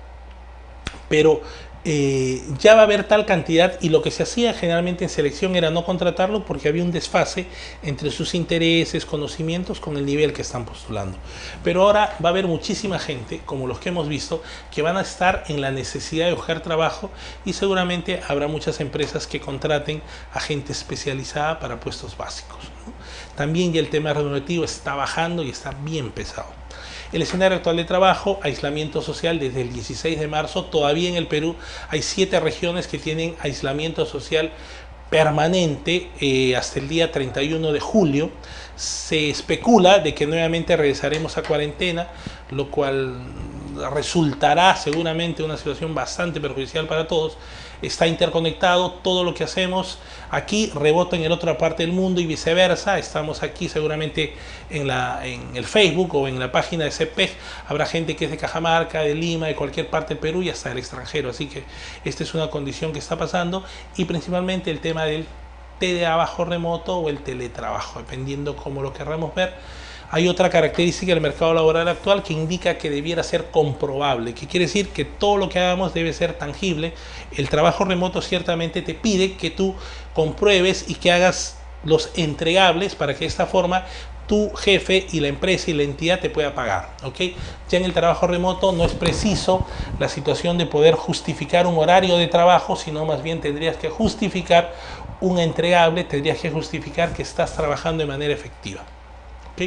Pero ya va a haber tal cantidad, y lo que se hacía generalmente en selección era no contratarlo porque había un desfase entre sus intereses, conocimientos con el nivel que están postulando. Pero ahora va a haber muchísima gente, como los que hemos visto, que van a estar en la necesidad de buscar trabajo, y seguramente habrá muchas empresas que contraten a gente especializada para puestos básicos, ¿no? También ya el tema remunerativo está bajando y está bien pesado. El escenario actual de trabajo, aislamiento social desde el 16 de marzo, todavía en el Perú hay 7 regiones que tienen aislamiento social permanente hasta el día 31 de julio. Se especula de que nuevamente regresaremos a cuarentena, lo cual resultará seguramente una situación bastante perjudicial para todos. Está interconectado, todo lo que hacemos aquí rebota en la otra parte del mundo y viceversa. Estamos aquí seguramente en el Facebook o en la página de CPEG, habrá gente que es de Cajamarca, de Lima, de cualquier parte del Perú y hasta del extranjero, así que esta es una condición que está pasando, y principalmente el tema del teletrabajo remoto o el teletrabajo, dependiendo cómo lo querramos ver. Hay otra característica del mercado laboral actual que indica que debiera ser comprobable, que quiere decir que todo lo que hagamos debe ser tangible. El trabajo remoto ciertamente te pide que tú compruebes y que hagas los entregables para que de esta forma tu jefe y la empresa y la entidad te pueda pagar, ¿ok? Ya en el trabajo remoto no es preciso la situación de poder justificar un horario de trabajo, sino más bien tendrías que justificar un entregable, tendrías que justificar que estás trabajando de manera efectiva, ¿ok?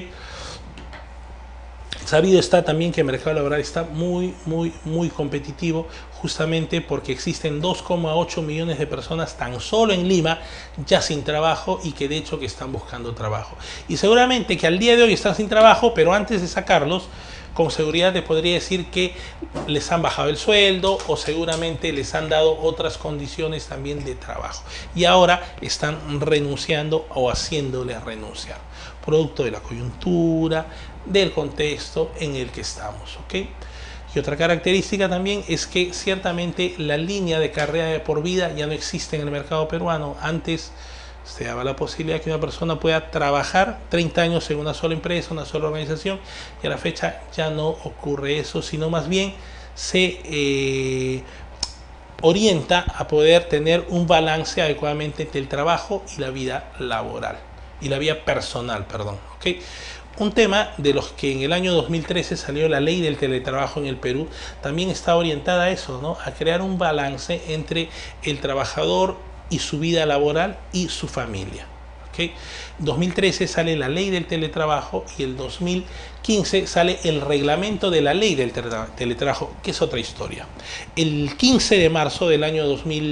Sabido está también que el mercado laboral está muy competitivo, justamente porque existen 2,8 millones de personas tan solo en Lima ya sin trabajo, y que de hecho que están buscando trabajo. Y seguramente que al día de hoy están sin trabajo, pero antes de sacarlos, con seguridad te podría decir que les han bajado el sueldo o seguramente les han dado otras condiciones también de trabajo. Y ahora están renunciando o haciéndoles renunciar, producto de la coyuntura, del contexto en el que estamos, ¿ok? Y otra característica también es que ciertamente la línea de carrera de por vida ya no existe en el mercado peruano. Antes se daba la posibilidad que una persona pueda trabajar 30 años en una sola empresa, una sola organización, y a la fecha ya no ocurre eso, sino más bien se orienta a poder tener un balance adecuadamente entre el trabajo y la vida laboral, y la vida personal, perdón, ¿ok? Un tema de los que en el año 2013 salió la ley del teletrabajo en el Perú, también está orientada a eso, ¿no? A crear un balance entre el trabajador y su vida laboral y su familia, ¿ok? En 2013 sale la ley del teletrabajo y el 2015 sale el reglamento de la ley del teletrabajo, que es otra historia. El 15 de marzo del año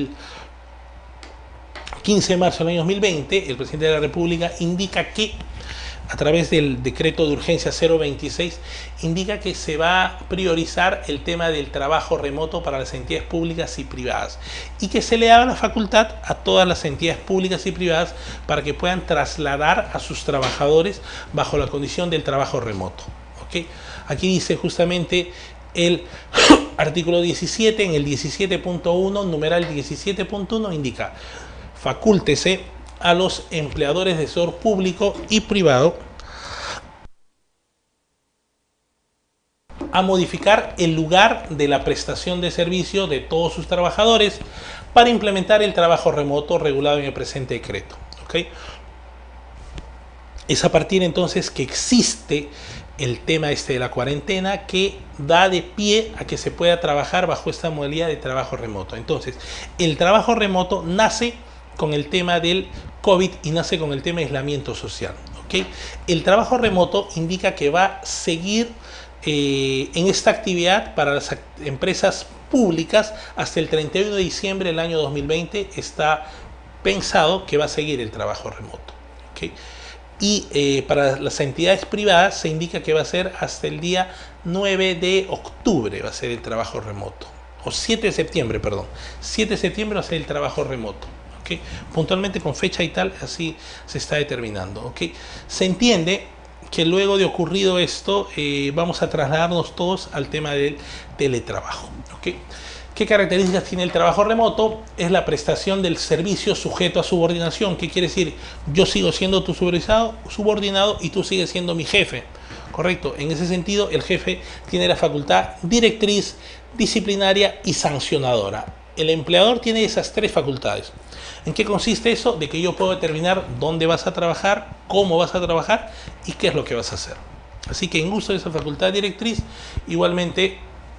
2020, el presidente de la República indica que, a través del decreto de urgencia 026, indica que se va a priorizar el tema del trabajo remoto para las entidades públicas y privadas, y que se le haga la facultad a todas las entidades públicas y privadas para que puedan trasladar a sus trabajadores bajo la condición del trabajo remoto, ¿ok? Aquí dice justamente el artículo 17, en el 17.1, numeral 17.1, indica: facúltese a los empleadores de sector público y privado a modificar el lugar de la prestación de servicio de todos sus trabajadores para implementar el trabajo remoto regulado en el presente decreto, ¿ok? Es a partir entonces que existe el tema de la cuarentena que da de pie a que se pueda trabajar bajo esta modalidad de trabajo remoto. Entonces, el trabajo remoto nace con el tema del COVID y nace con el tema de aislamiento social, ¿ok? ¿ok? El trabajo remoto indica que va a seguir en esta actividad para las empresas públicas hasta el 31 de diciembre del año 2020. Está pensado que va a seguir el trabajo remoto, ¿ok? Y para las entidades privadas se indica que va a ser hasta el día 9 de octubre, va a ser el trabajo remoto, o 7 de septiembre, perdón, 7 de septiembre va a ser el trabajo remoto, ¿ok? Puntualmente con fecha y tal, así se está determinando, ¿ok? Se entiende que luego de ocurrido esto, vamos a trasladarnos todos al tema del teletrabajo, ¿ok? ¿Qué características tiene el trabajo remoto? Es la prestación del servicio sujeto a subordinación. ¿Qué quiere decir? Yo sigo siendo tu subordinado y tú sigues siendo mi jefe. ¿Correcto? En ese sentido, el jefe tiene la facultad directriz, disciplinaria y sancionadora. El empleador tiene esas tres facultades. ¿En qué consiste eso? De que yo puedo determinar dónde vas a trabajar, cómo vas a trabajar y qué es lo que vas a hacer. Así que en uso de esa facultad directriz, igualmente,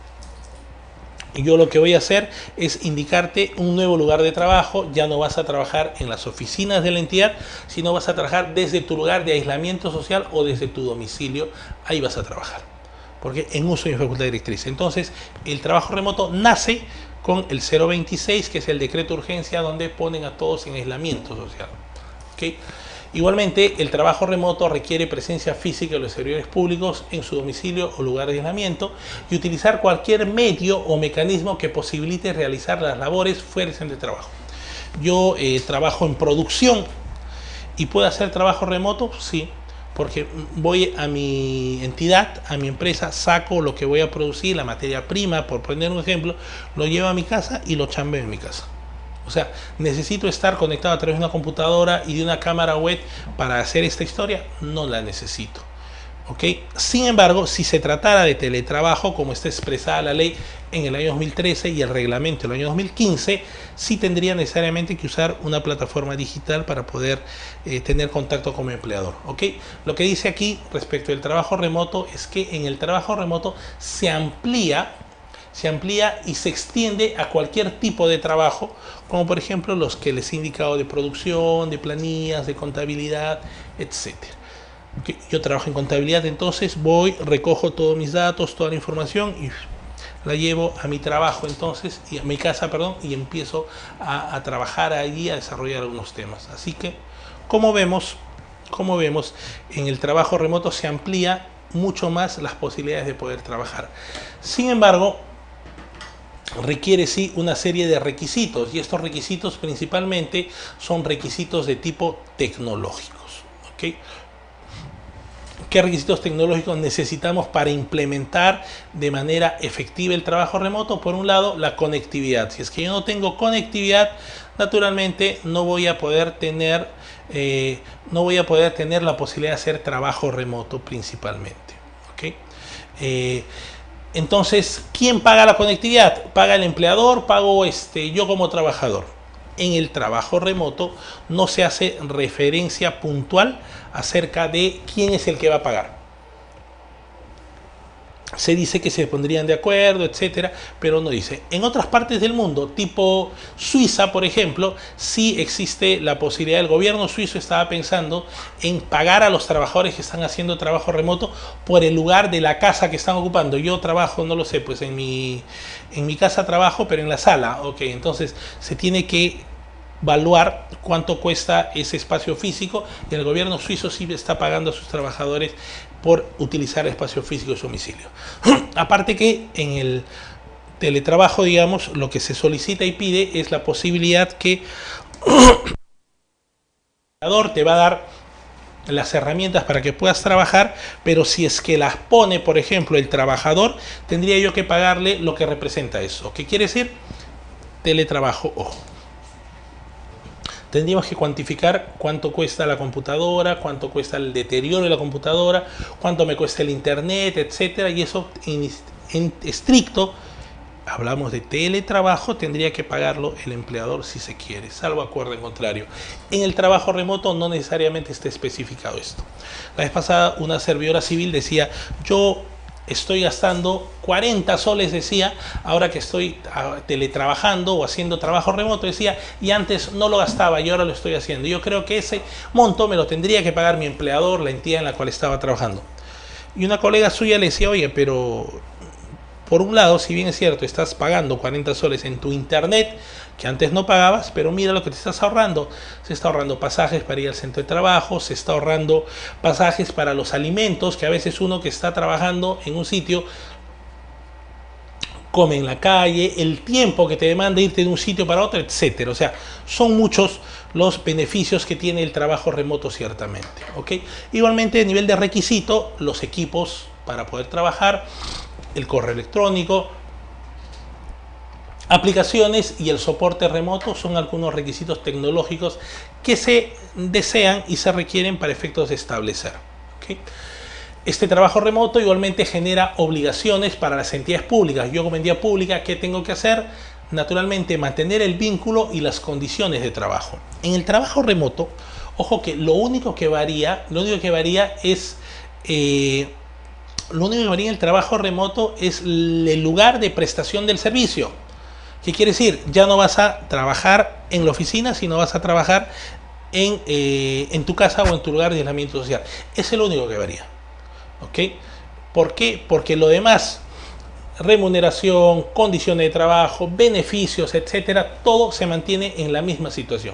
yo lo que voy a hacer es indicarte un nuevo lugar de trabajo. Ya no vas a trabajar en las oficinas de la entidad, sino vas a trabajar desde tu lugar de aislamiento social o desde tu domicilio. Ahí vas a trabajar, porque en uso de mi facultad directriz. Entonces, el trabajo remoto nace con el 026, que es el decreto de urgencia, donde ponen a todos en aislamiento social, ¿okay? Igualmente, el trabajo remoto requiere presencia física de los servidores públicos en su domicilio o lugar de aislamiento y utilizar cualquier medio o mecanismo que posibilite realizar las labores fuera del centro de trabajo. Yo trabajo en producción y puedo hacer trabajo remoto, sí, porque voy a mi entidad, a mi empresa, saco lo que voy a producir, la materia prima, por poner un ejemplo, lo llevo a mi casa y lo chambeo en mi casa. O sea, necesito estar conectado a través de una computadora y de una cámara web para hacer esta historia. No la necesito, ¿ok? Sin embargo, si se tratara de teletrabajo, como está expresada la ley en el año 2013 y el reglamento del año 2015, sí tendría necesariamente que usar una plataforma digital para poder tener contacto con mi empleador, ¿ok? Lo que dice aquí respecto del trabajo remoto es que en el trabajo remoto se amplía y se extiende a cualquier tipo de trabajo, como por ejemplo los que les he indicado de producción, de planillas, de contabilidad, etc. Okay. Yo trabajo en contabilidad, entonces voy, recojo todos mis datos, toda la información y la llevo a mi trabajo, entonces, y a mi casa, perdón, y empiezo a trabajar allí, a desarrollar algunos temas. Así que, como vemos, en el trabajo remoto se amplía mucho más las posibilidades de poder trabajar. Sin embargo, requiere sí una serie de requisitos, y estos requisitos principalmente son requisitos de tipo tecnológicos, ¿okay? ¿Qué requisitos tecnológicos necesitamos para implementar de manera efectiva el trabajo remoto? Por un lado, la conectividad. Si es que yo no tengo conectividad, naturalmente no voy a poder tener la posibilidad de hacer trabajo remoto principalmente, ¿okay? Entonces, ¿quién paga la conectividad? ¿Paga el empleador? ¿Pago yo como trabajador? En el trabajo remoto no se hace referencia puntual acerca de quién es el que va a pagar. Se dice que se pondrían de acuerdo, etcétera, pero no dice. En otras partes del mundo, tipo Suiza, por ejemplo, sí existe la posibilidad. El gobierno suizo estaba pensando en pagar a los trabajadores que están haciendo trabajo remoto por el lugar de la casa que están ocupando. Yo trabajo, no lo sé, pues en mi casa trabajo, pero en la sala. Ok, entonces se tiene que evaluar cuánto cuesta ese espacio físico, y el gobierno suizo sí está pagando a sus trabajadores por utilizar el espacio físico de su domicilio. Aparte que en el teletrabajo, digamos, lo que se solicita y pide es la posibilidad que el empleador te va a dar las herramientas para que puedas trabajar, pero si es que las pone, por ejemplo, el trabajador, tendría yo que pagarle lo que representa eso. ¿Qué quiere decir? Teletrabajo, ojo. Tendríamos que cuantificar cuánto cuesta la computadora, cuánto cuesta el deterioro de la computadora, cuánto me cuesta el internet, etcétera, y eso en estricto, hablamos de teletrabajo, tendría que pagarlo el empleador si se quiere, salvo acuerdo en contrario. En el trabajo remoto no necesariamente está especificado esto. La vez pasada una servidora civil decía: yo estoy gastando 40 soles, decía, ahora que estoy teletrabajando o haciendo trabajo remoto, decía, y antes no lo gastaba y ahora lo estoy haciendo. Yo creo que ese monto me lo tendría que pagar mi empleador, la entidad en la cual estaba trabajando. Y una colega suya le decía, oye, pero por un lado, si bien es cierto, estás pagando 40 soles en tu internet, que antes no pagabas, pero mira lo que te estás ahorrando. Se está ahorrando pasajes para ir al centro de trabajo, se está ahorrando pasajes para los alimentos, que a veces uno que está trabajando en un sitio come en la calle, el tiempo que te demanda irte de un sitio para otro, etcétera. O sea, son muchos los beneficios que tiene el trabajo remoto, ciertamente. ¿Ok? Igualmente, a nivel de requisito, los equipos para poder trabajar, el correo electrónico, aplicaciones y el soporte remoto son algunos requisitos tecnológicos que se desean y se requieren para efectos de establecer. ¿Okay? Este trabajo remoto igualmente genera obligaciones para las entidades públicas. Yo como entidad pública, ¿qué tengo que hacer? Naturalmente, mantener el vínculo y las condiciones de trabajo. En el trabajo remoto, ojo que lo único que varía es en el trabajo remoto es el lugar de prestación del servicio. ¿Qué quiere decir? Ya no vas a trabajar en la oficina, sino vas a trabajar en tu casa o en tu lugar de aislamiento social. Es lo único que varía. ¿Ok? ¿Por qué? Porque lo demás, remuneración, condiciones de trabajo, beneficios, etcétera, todo se mantiene en la misma situación.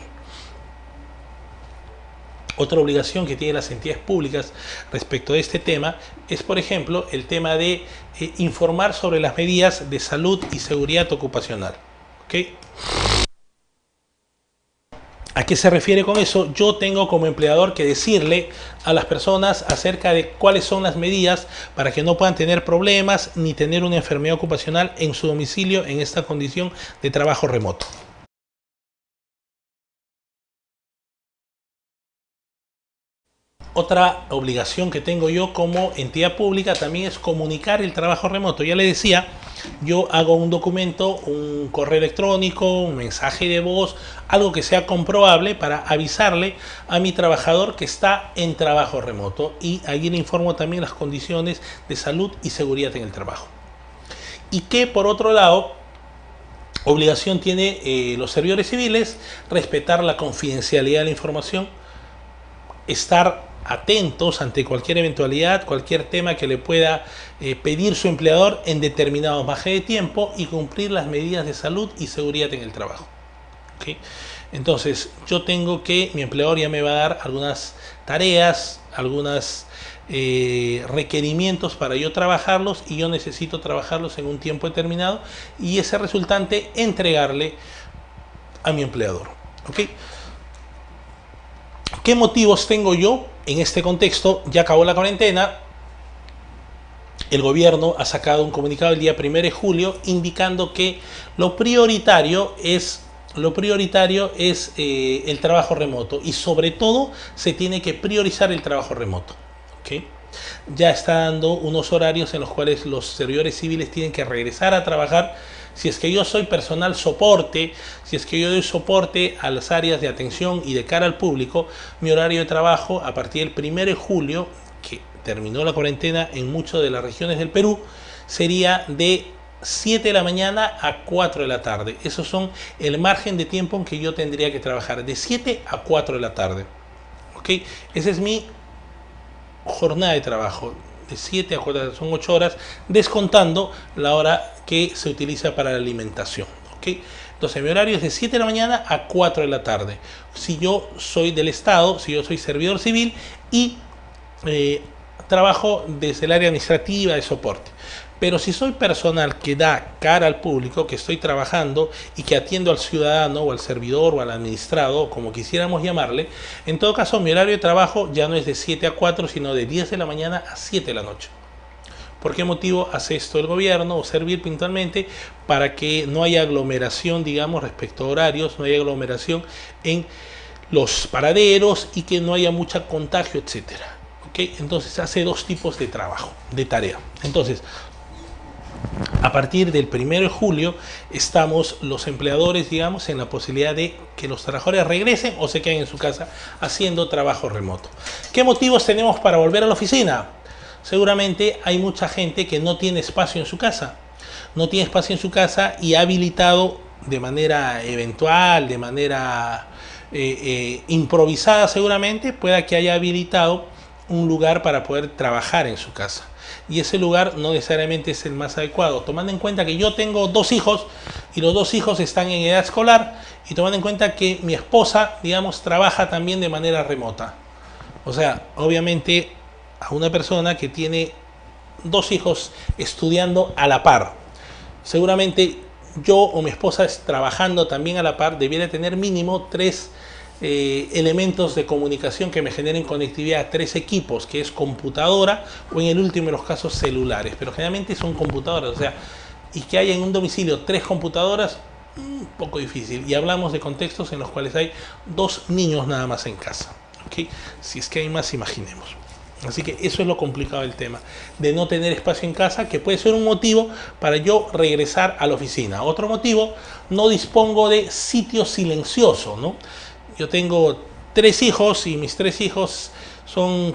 Otra obligación que tienen las entidades públicas respecto de este tema es, por ejemplo, el tema de informar sobre las medidas de salud y seguridad ocupacional. ¿Okay? ¿A qué se refiere con eso? Yo tengo como empleador que decirle a las personas acerca de cuáles son las medidas para que no puedan tener problemas ni tener una enfermedad ocupacional en su domicilio en esta condición de trabajo remoto. Otra obligación que tengo yo como entidad pública también es comunicar el trabajo remoto. Ya le decía, yo hago un documento, un correo electrónico, un mensaje de voz, algo que sea comprobable para avisarle a mi trabajador que está en trabajo remoto, y allí le informo también las condiciones de salud y seguridad en el trabajo. Y que por otro lado, obligación tiene los servidores civiles, respetar la confidencialidad de la información, estar atentos ante cualquier eventualidad, cualquier tema que le pueda pedir su empleador en determinado margen de tiempo, y cumplir las medidas de salud y seguridad en el trabajo. ¿Okay? Entonces, yo tengo que, mi empleador ya me va a dar algunas tareas, algunos requerimientos para yo trabajarlos, y yo necesito trabajarlos en un tiempo determinado, y ese resultante entregarle a mi empleador. ¿Okay? ¿Qué motivos tengo yo en este contexto? Ya acabó la cuarentena. El gobierno ha sacado un comunicado el día 1 de julio indicando que lo prioritario es el trabajo remoto, y sobre todo se tiene que priorizar el trabajo remoto. ¿Okay? Ya está dando unos horarios en los cuales los servidores civiles tienen que regresar a trabajar. Si es que yo soy personal soporte, si es que yo doy soporte a las áreas de atención y de cara al público, mi horario de trabajo a partir del 1 de julio, que terminó la cuarentena en muchas de las regiones del Perú, sería de 7 de la mañana a 4 de la tarde. Esos son el margen de tiempo en que yo tendría que trabajar, de 7 a 4 de la tarde. ¿Okay? Esa es mi jornada de trabajo. De 7 a 4, son 8 horas, descontando la hora que se utiliza para la alimentación. ¿Okay? Entonces mi horario es de 7 de la mañana a 4 de la tarde. Si yo soy del Estado, si yo soy servidor civil y trabajo desde el área administrativa de soporte. Pero si soy personal que da cara al público, que estoy trabajando y que atiendo al ciudadano o al servidor o al administrado, como quisiéramos llamarle, en todo caso mi horario de trabajo ya no es de 7 a 4, sino de 10 de la mañana a 7 de la noche. ¿Por qué motivo hace esto el gobierno o Servir puntualmente? Para que no haya aglomeración, digamos, respecto a horarios, no haya aglomeración en los paraderos y que no haya mucho contagio, etcétera. ¿Okay? Entonces hace dos tipos de trabajo, de tarea. Entonces, a partir del 1 de julio estamos los empleadores, digamos, en la posibilidad de que los trabajadores regresen o se queden en su casa haciendo trabajo remoto. ¿Qué motivos tenemos para volver a la oficina? Seguramente hay mucha gente que no tiene espacio en su casa. No tiene espacio en su casa y ha habilitado de manera eventual, de manera improvisada seguramente, pueda que haya habilitado un lugar para poder trabajar en su casa. Y ese lugar no necesariamente es el más adecuado, tomando en cuenta que yo tengo 2 hijos y los 2 hijos están en edad escolar, y tomando en cuenta que mi esposa, digamos, trabaja también de manera remota. O sea, obviamente a una persona que tiene 2 hijos estudiando a la par, seguramente yo o mi esposa trabajando también a la par, debiera tener mínimo 3 elementos de comunicación que me generen conectividad a 3 equipos, que es computadora o en el último de los casos celulares, pero generalmente son computadoras, o sea, y que haya en un domicilio 3 computadoras, un poco difícil, y hablamos de contextos en los cuales hay 2 niños nada más en casa, ¿okay? Si es que hay más, imaginemos. Así que eso es lo complicado del tema, de no tener espacio en casa, que puede ser un motivo para yo regresar a la oficina. Otro motivo, no dispongo de sitio silencioso, ¿no? Yo tengo 3 hijos y mis 3 hijos son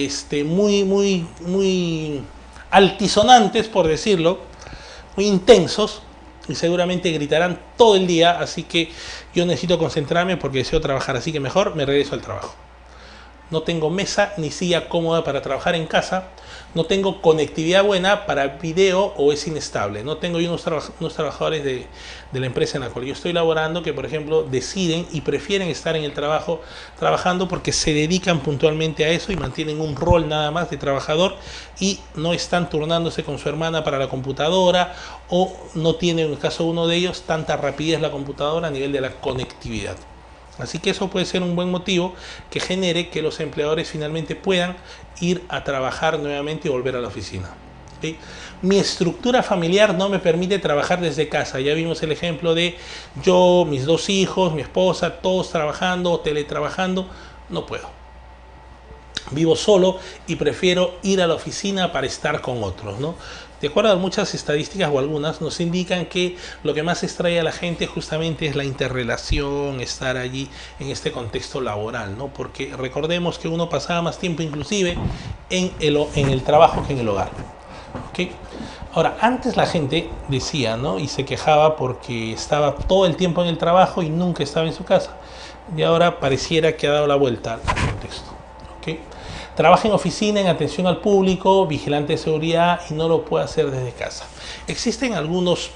muy altisonantes, por decirlo, muy intensos, y seguramente gritarán todo el día, así que yo necesito concentrarme porque deseo trabajar, así que mejor me regreso al trabajo. No tengo mesa ni silla cómoda para trabajar en casa, no tengo conectividad buena para video o es inestable. No tengo yo unos trabajadores de la empresa en la cual yo estoy laborando que, por ejemplo, deciden y prefieren estar en el trabajo trabajando porque se dedican puntualmente a eso y mantienen un rol nada más de trabajador y no están turnándose con su hermana para la computadora, o no tiene, en el caso de uno de ellos, tanta rapidez la computadora a nivel de la conectividad. Así que eso puede ser un buen motivo que genere que los empleadores finalmente puedan ir a trabajar nuevamente y volver a la oficina. ¿Sí? Mi estructura familiar no me permite trabajar desde casa. Ya vimos el ejemplo de yo, mis 2 hijos, mi esposa, todos trabajando o teletrabajando. No puedo. Vivo solo y prefiero ir a la oficina para estar con otros, ¿no? De acuerdo a muchas estadísticas o algunas nos indican que lo que más extrae a la gente justamente es la interrelación, estar allí en este contexto laboral, ¿no? Porque recordemos que uno pasaba más tiempo inclusive en el trabajo que en el hogar. ¿Okay? Ahora, antes la gente decía, ¿no? Y se quejaba porque estaba todo el tiempo en el trabajo y nunca estaba en su casa. Y ahora pareciera que ha dado la vuelta al contexto. ¿Okay? Trabaja en oficina, en atención al público, vigilante de seguridad y no lo puede hacer desde casa. Existen algunas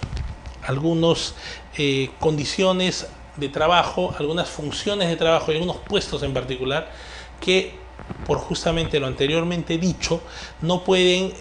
condiciones de trabajo, algunas funciones de trabajo y algunos puestos en particular que, por justamente lo anteriormente dicho, no pueden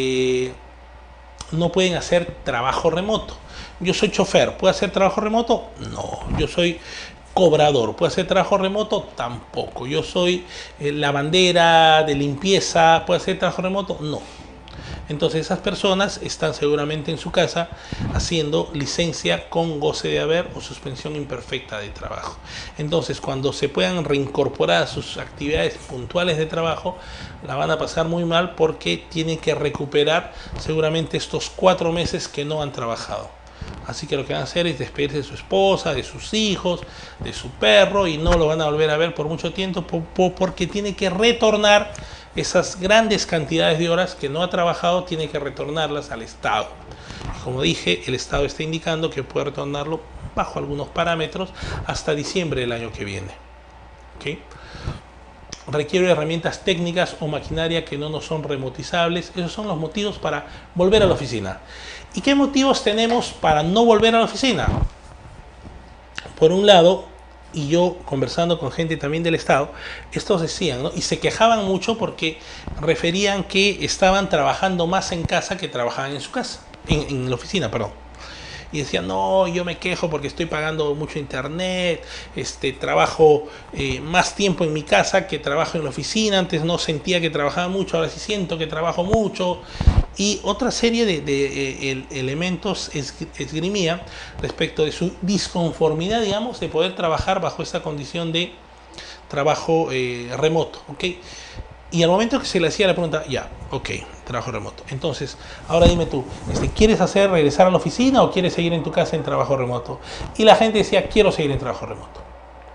hacer trabajo remoto. Yo soy chofer, ¿puedo hacer trabajo remoto? No. Yo soy cobrador, ¿puede hacer trabajo remoto? Tampoco. Yo soy lavandera de limpieza, ¿puede hacer trabajo remoto? No. Entonces esas personas están seguramente en su casa haciendo licencia con goce de haber o suspensión imperfecta de trabajo. Entonces cuando se puedan reincorporar a sus actividades puntuales de trabajo, la van a pasar muy mal porque tienen que recuperar seguramente estos 4 meses que no han trabajado. Así que lo que van a hacer es despedirse de su esposa, de sus hijos, de su perro, y no lo van a volver a ver por mucho tiempo porque tiene que retornar esas grandes cantidades de horas que no ha trabajado, tiene que retornarlas al Estado. Como dije, el Estado está indicando que puede retornarlo bajo algunos parámetros hasta diciembre del año que viene. ¿Okay? Requiere herramientas técnicas o maquinaria que no nos son remotizables. Esos son los motivos para volver a la oficina. ¿Y qué motivos tenemos para no volver a la oficina? Por un lado, y yo conversando con gente también del Estado, estos decían, ¿no? Y se quejaban mucho porque referían que estaban trabajando más en casa que trabajaban en su casa, en la oficina, perdón. Y decían, no, yo me quejo porque estoy pagando mucho internet, trabajo más tiempo en mi casa que trabajo en la oficina. Antes no sentía que trabajaba mucho, ahora sí siento que trabajo mucho. Y otra serie de elementos esgrimía respecto de su disconformidad, digamos, de poder trabajar bajo esta condición de trabajo remoto, ¿ok? Y al momento que se le hacía la pregunta, ya, ok, trabajo remoto. Entonces, ahora dime tú, ¿quieres regresar a la oficina o quieres seguir en tu casa en trabajo remoto? Y la gente decía, quiero seguir en trabajo remoto.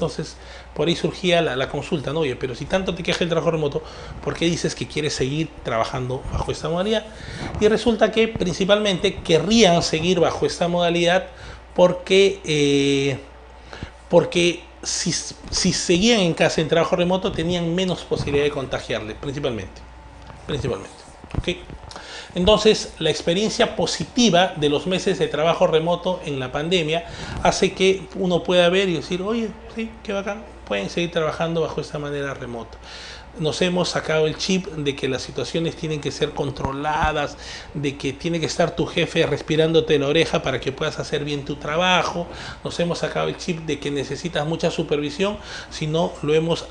Entonces, por ahí surgía la consulta, ¿no? Oye, pero si tanto te queja el trabajo remoto, ¿por qué dices que quieres seguir trabajando bajo esta modalidad? Y resulta que principalmente querrían seguir bajo esta modalidad porque si seguían en casa en trabajo remoto tenían menos posibilidad de contagiarle, principalmente. ¿Okay? Entonces, la experiencia positiva de los meses de trabajo remoto en la pandemia hace que uno pueda ver y decir, oye, sí, qué bacán, pueden seguir trabajando bajo esta manera remota. Nos hemos sacado el chip de que las situaciones tienen que ser controladas, de que tiene que estar tu jefe respirándote la oreja para que puedas hacer bien tu trabajo. Nos hemos sacado el chip de que necesitas mucha supervisión, sino lo hemos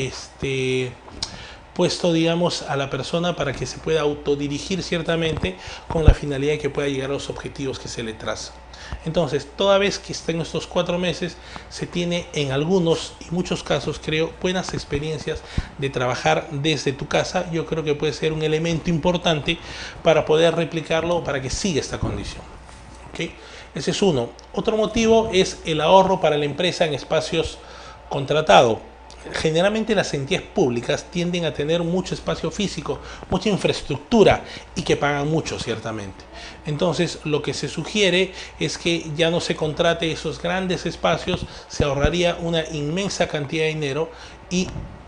puesto, digamos, a la persona para que se pueda autodirigir ciertamente con la finalidad de que pueda llegar a los objetivos que se le trazan. Entonces, toda vez que está en estos 4 meses, se tiene en algunos y muchos casos, creo, buenas experiencias de trabajar desde tu casa. Yo creo que puede ser un elemento importante para poder replicarlo, para que siga esta condición. ¿Okay? Ese es uno. Otro motivo es el ahorro para la empresa en espacios contratados. Generalmente las entidades públicas tienden a tener mucho espacio físico, mucha infraestructura y que pagan mucho, ciertamente. Entonces, lo que se sugiere es que ya no se contrate esos grandes espacios, se ahorraría una inmensa cantidad de dinero y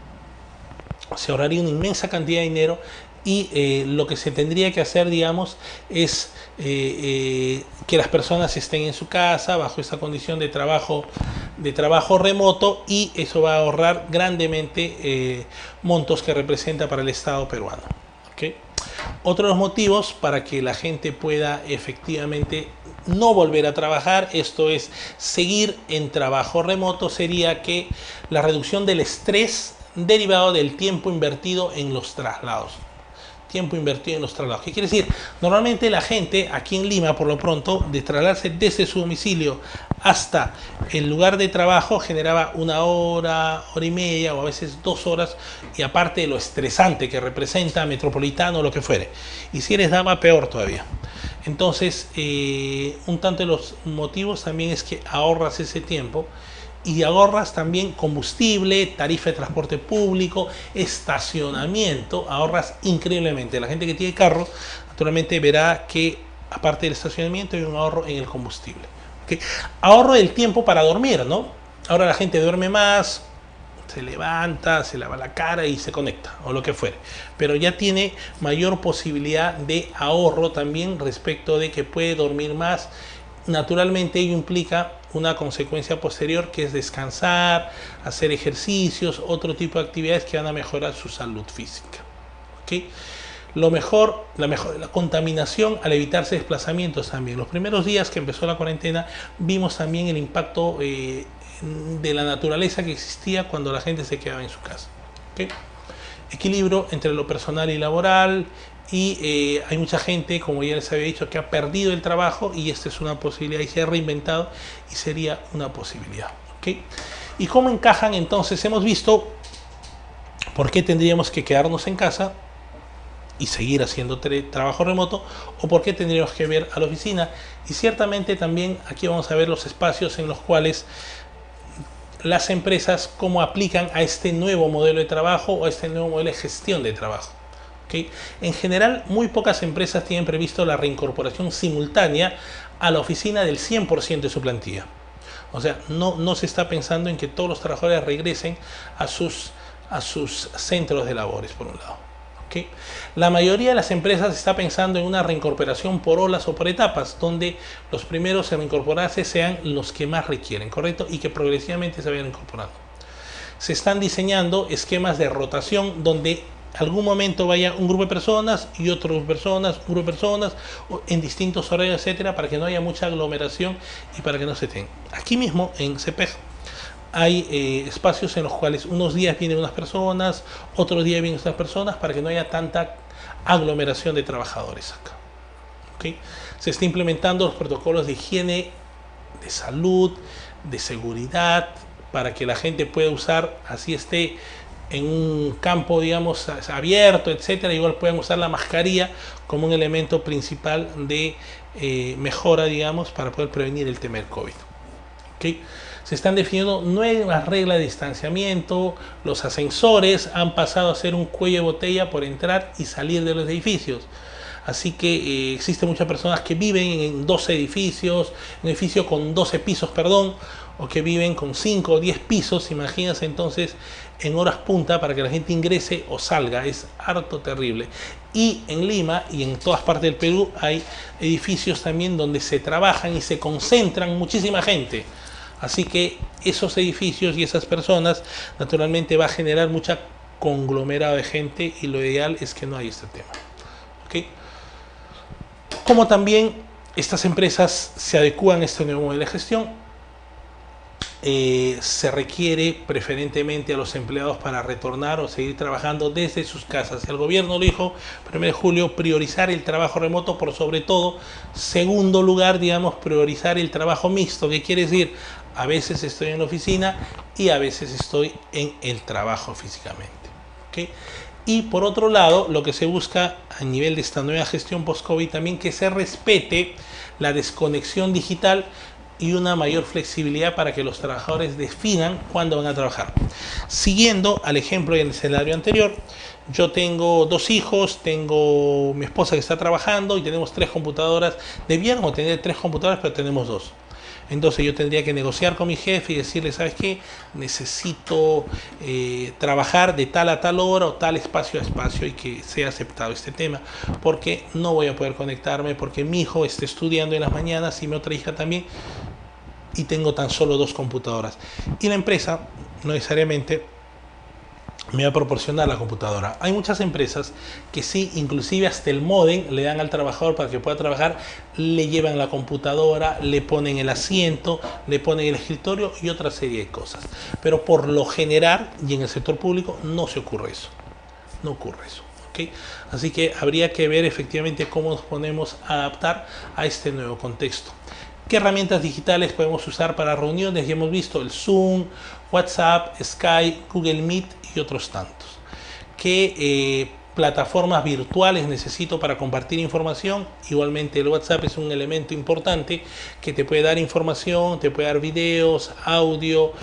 lo que se tendría que hacer, digamos, es que las personas estén en su casa bajo esta condición de trabajo remoto, y eso va a ahorrar grandemente montos que representa para el Estado peruano. ¿Okay? Otro de los motivos para que la gente pueda efectivamente no volver a trabajar, esto es, seguir en trabajo remoto, sería que la reducción del estrés derivado del tiempo invertido en los traslados. ¿Qué quiere decir? Normalmente la gente aquí en Lima, por lo pronto, de trasladarse desde su domicilio hasta el lugar de trabajo generaba 1 hora, hora y media o a veces 2 horas, y aparte de lo estresante que representa metropolitano o lo que fuere. Y si eres dama, peor todavía. Entonces, un tanto de los motivos también es que ahorras ese tiempo. Y ahorras también combustible, tarifa de transporte público, estacionamiento, ahorras increíblemente. La gente que tiene carro, naturalmente verá que aparte del estacionamiento hay un ahorro en el combustible. ¿Okay? Ahorro del tiempo para dormir, ¿no? Ahora la gente duerme más, se levanta, se lava la cara y se conecta, o lo que fuere. Pero ya tiene mayor posibilidad de ahorro también respecto de que puede dormir más. Naturalmente ello implica una consecuencia posterior, que es descansar, hacer ejercicios, otro tipo de actividades que van a mejorar su salud física. ¿Okay? La contaminación al evitarse desplazamientos también. Los primeros días que empezó la cuarentena vimos también el impacto de la naturaleza que existía cuando la gente se quedaba en su casa. ¿Okay? Equilibrio entre lo personal y laboral. Y hay mucha gente, como ya les había dicho, que ha perdido el trabajo, y esta es una posibilidad, y se ha reinventado y sería una posibilidad. ¿Okay? ¿Y cómo encajan entonces? Hemos visto por qué tendríamos que quedarnos en casa y seguir haciendo trabajo remoto, o por qué tendríamos que ver a la oficina. Y ciertamente también aquí vamos a ver los espacios en los cuales las empresas cómo aplican a este nuevo modelo de trabajo o a este nuevo modelo de gestión de trabajo. ¿Okay? En general, muy pocas empresas tienen previsto la reincorporación simultánea a la oficina del 100% de su plantilla. O sea, no se está pensando en que todos los trabajadores regresen a sus centros de labores, por un lado. ¿Okay? La mayoría de las empresas está pensando en una reincorporación por olas o por etapas, donde los primeros en reincorporarse sean los que más requieren, ¿correcto? Y que progresivamente se vayan incorporando. Se están diseñando esquemas de rotación donde algún momento vaya un grupo de personas y otro grupo de personas en distintos horarios, etcétera, para que no haya mucha aglomeración y para que no se tenga. Aquí mismo en CEPEG hay espacios en los cuales unos días vienen unas personas, otros días vienen otras personas, para que no haya tanta aglomeración de trabajadores acá. ¿Okay? Se está implementando los protocolos de higiene, de salud, de seguridad, para que la gente pueda usar, así esté en un campo, digamos, abierto, etcétera, igual pueden usar la mascarilla como un elemento principal de mejora, digamos, para poder prevenir el tema del COVID. ¿ok? Se están definiendo nuevas reglas de distanciamiento, los ascensores han pasado a ser un cuello de botella por entrar y salir de los edificios. Así que existen muchas personas que viven en 12 edificios, un edificio con 12 pisos, perdón, o que viven con 5 o 10 pisos. Imagínense entonces en horas punta para que la gente ingrese o salga, es harto terrible. Y en Lima y en todas partes del Perú hay edificios también donde se trabajan y se concentran muchísima gente. Así que esos edificios y esas personas naturalmente va a generar mucha conglomerado de gente y lo ideal es que no haya este tema. ¿Okay? Como también estas empresas se adecúan a este nuevo modelo de gestión, se requiere preferentemente a los empleados para retornar o seguir trabajando desde sus casas. El gobierno lo dijo, 1 de julio, priorizar el trabajo remoto por sobre todo. Segundo lugar, digamos, priorizar el trabajo mixto, que quiere decir, a veces estoy en la oficina y a veces estoy en el trabajo físicamente. ¿Okay? Y por otro lado, lo que se busca a nivel de esta nueva gestión post-COVID también, que se respete la desconexión digital y una mayor flexibilidad para que los trabajadores definan cuándo van a trabajar. Siguiendo al ejemplo y el escenario anterior, yo tengo 2 hijos, tengo mi esposa que está trabajando y tenemos 3 computadoras. Debiéramos tener 3 computadoras, pero tenemos 2. Entonces yo tendría que negociar con mi jefe y decirle, ¿sabes qué? Necesito trabajar de tal a tal hora o tal espacio a espacio y que sea aceptado este tema, porque no voy a poder conectarme porque mi hijo está estudiando en las mañanas y mi otra hija también y tengo tan solo 2 computadoras. Y la empresa no necesariamente me va a proporcionar la computadora. Hay muchas empresas que sí, inclusive hasta el módem le dan al trabajador para que pueda trabajar, le llevan la computadora, le ponen el asiento, le ponen el escritorio y otra serie de cosas. Pero por lo general y en el sector público no se ocurre eso. No ocurre eso. ¿Okay? Así que habría que ver efectivamente cómo nos ponemos a adaptar a este nuevo contexto. ¿Qué herramientas digitales podemos usar para reuniones? Ya hemos visto el Zoom, WhatsApp, Skype, Google Meet y otros tantos. ¿Qué plataformas virtuales necesito para compartir información? Igualmente el WhatsApp es un elemento importante que te puede dar información, te puede dar videos, audio,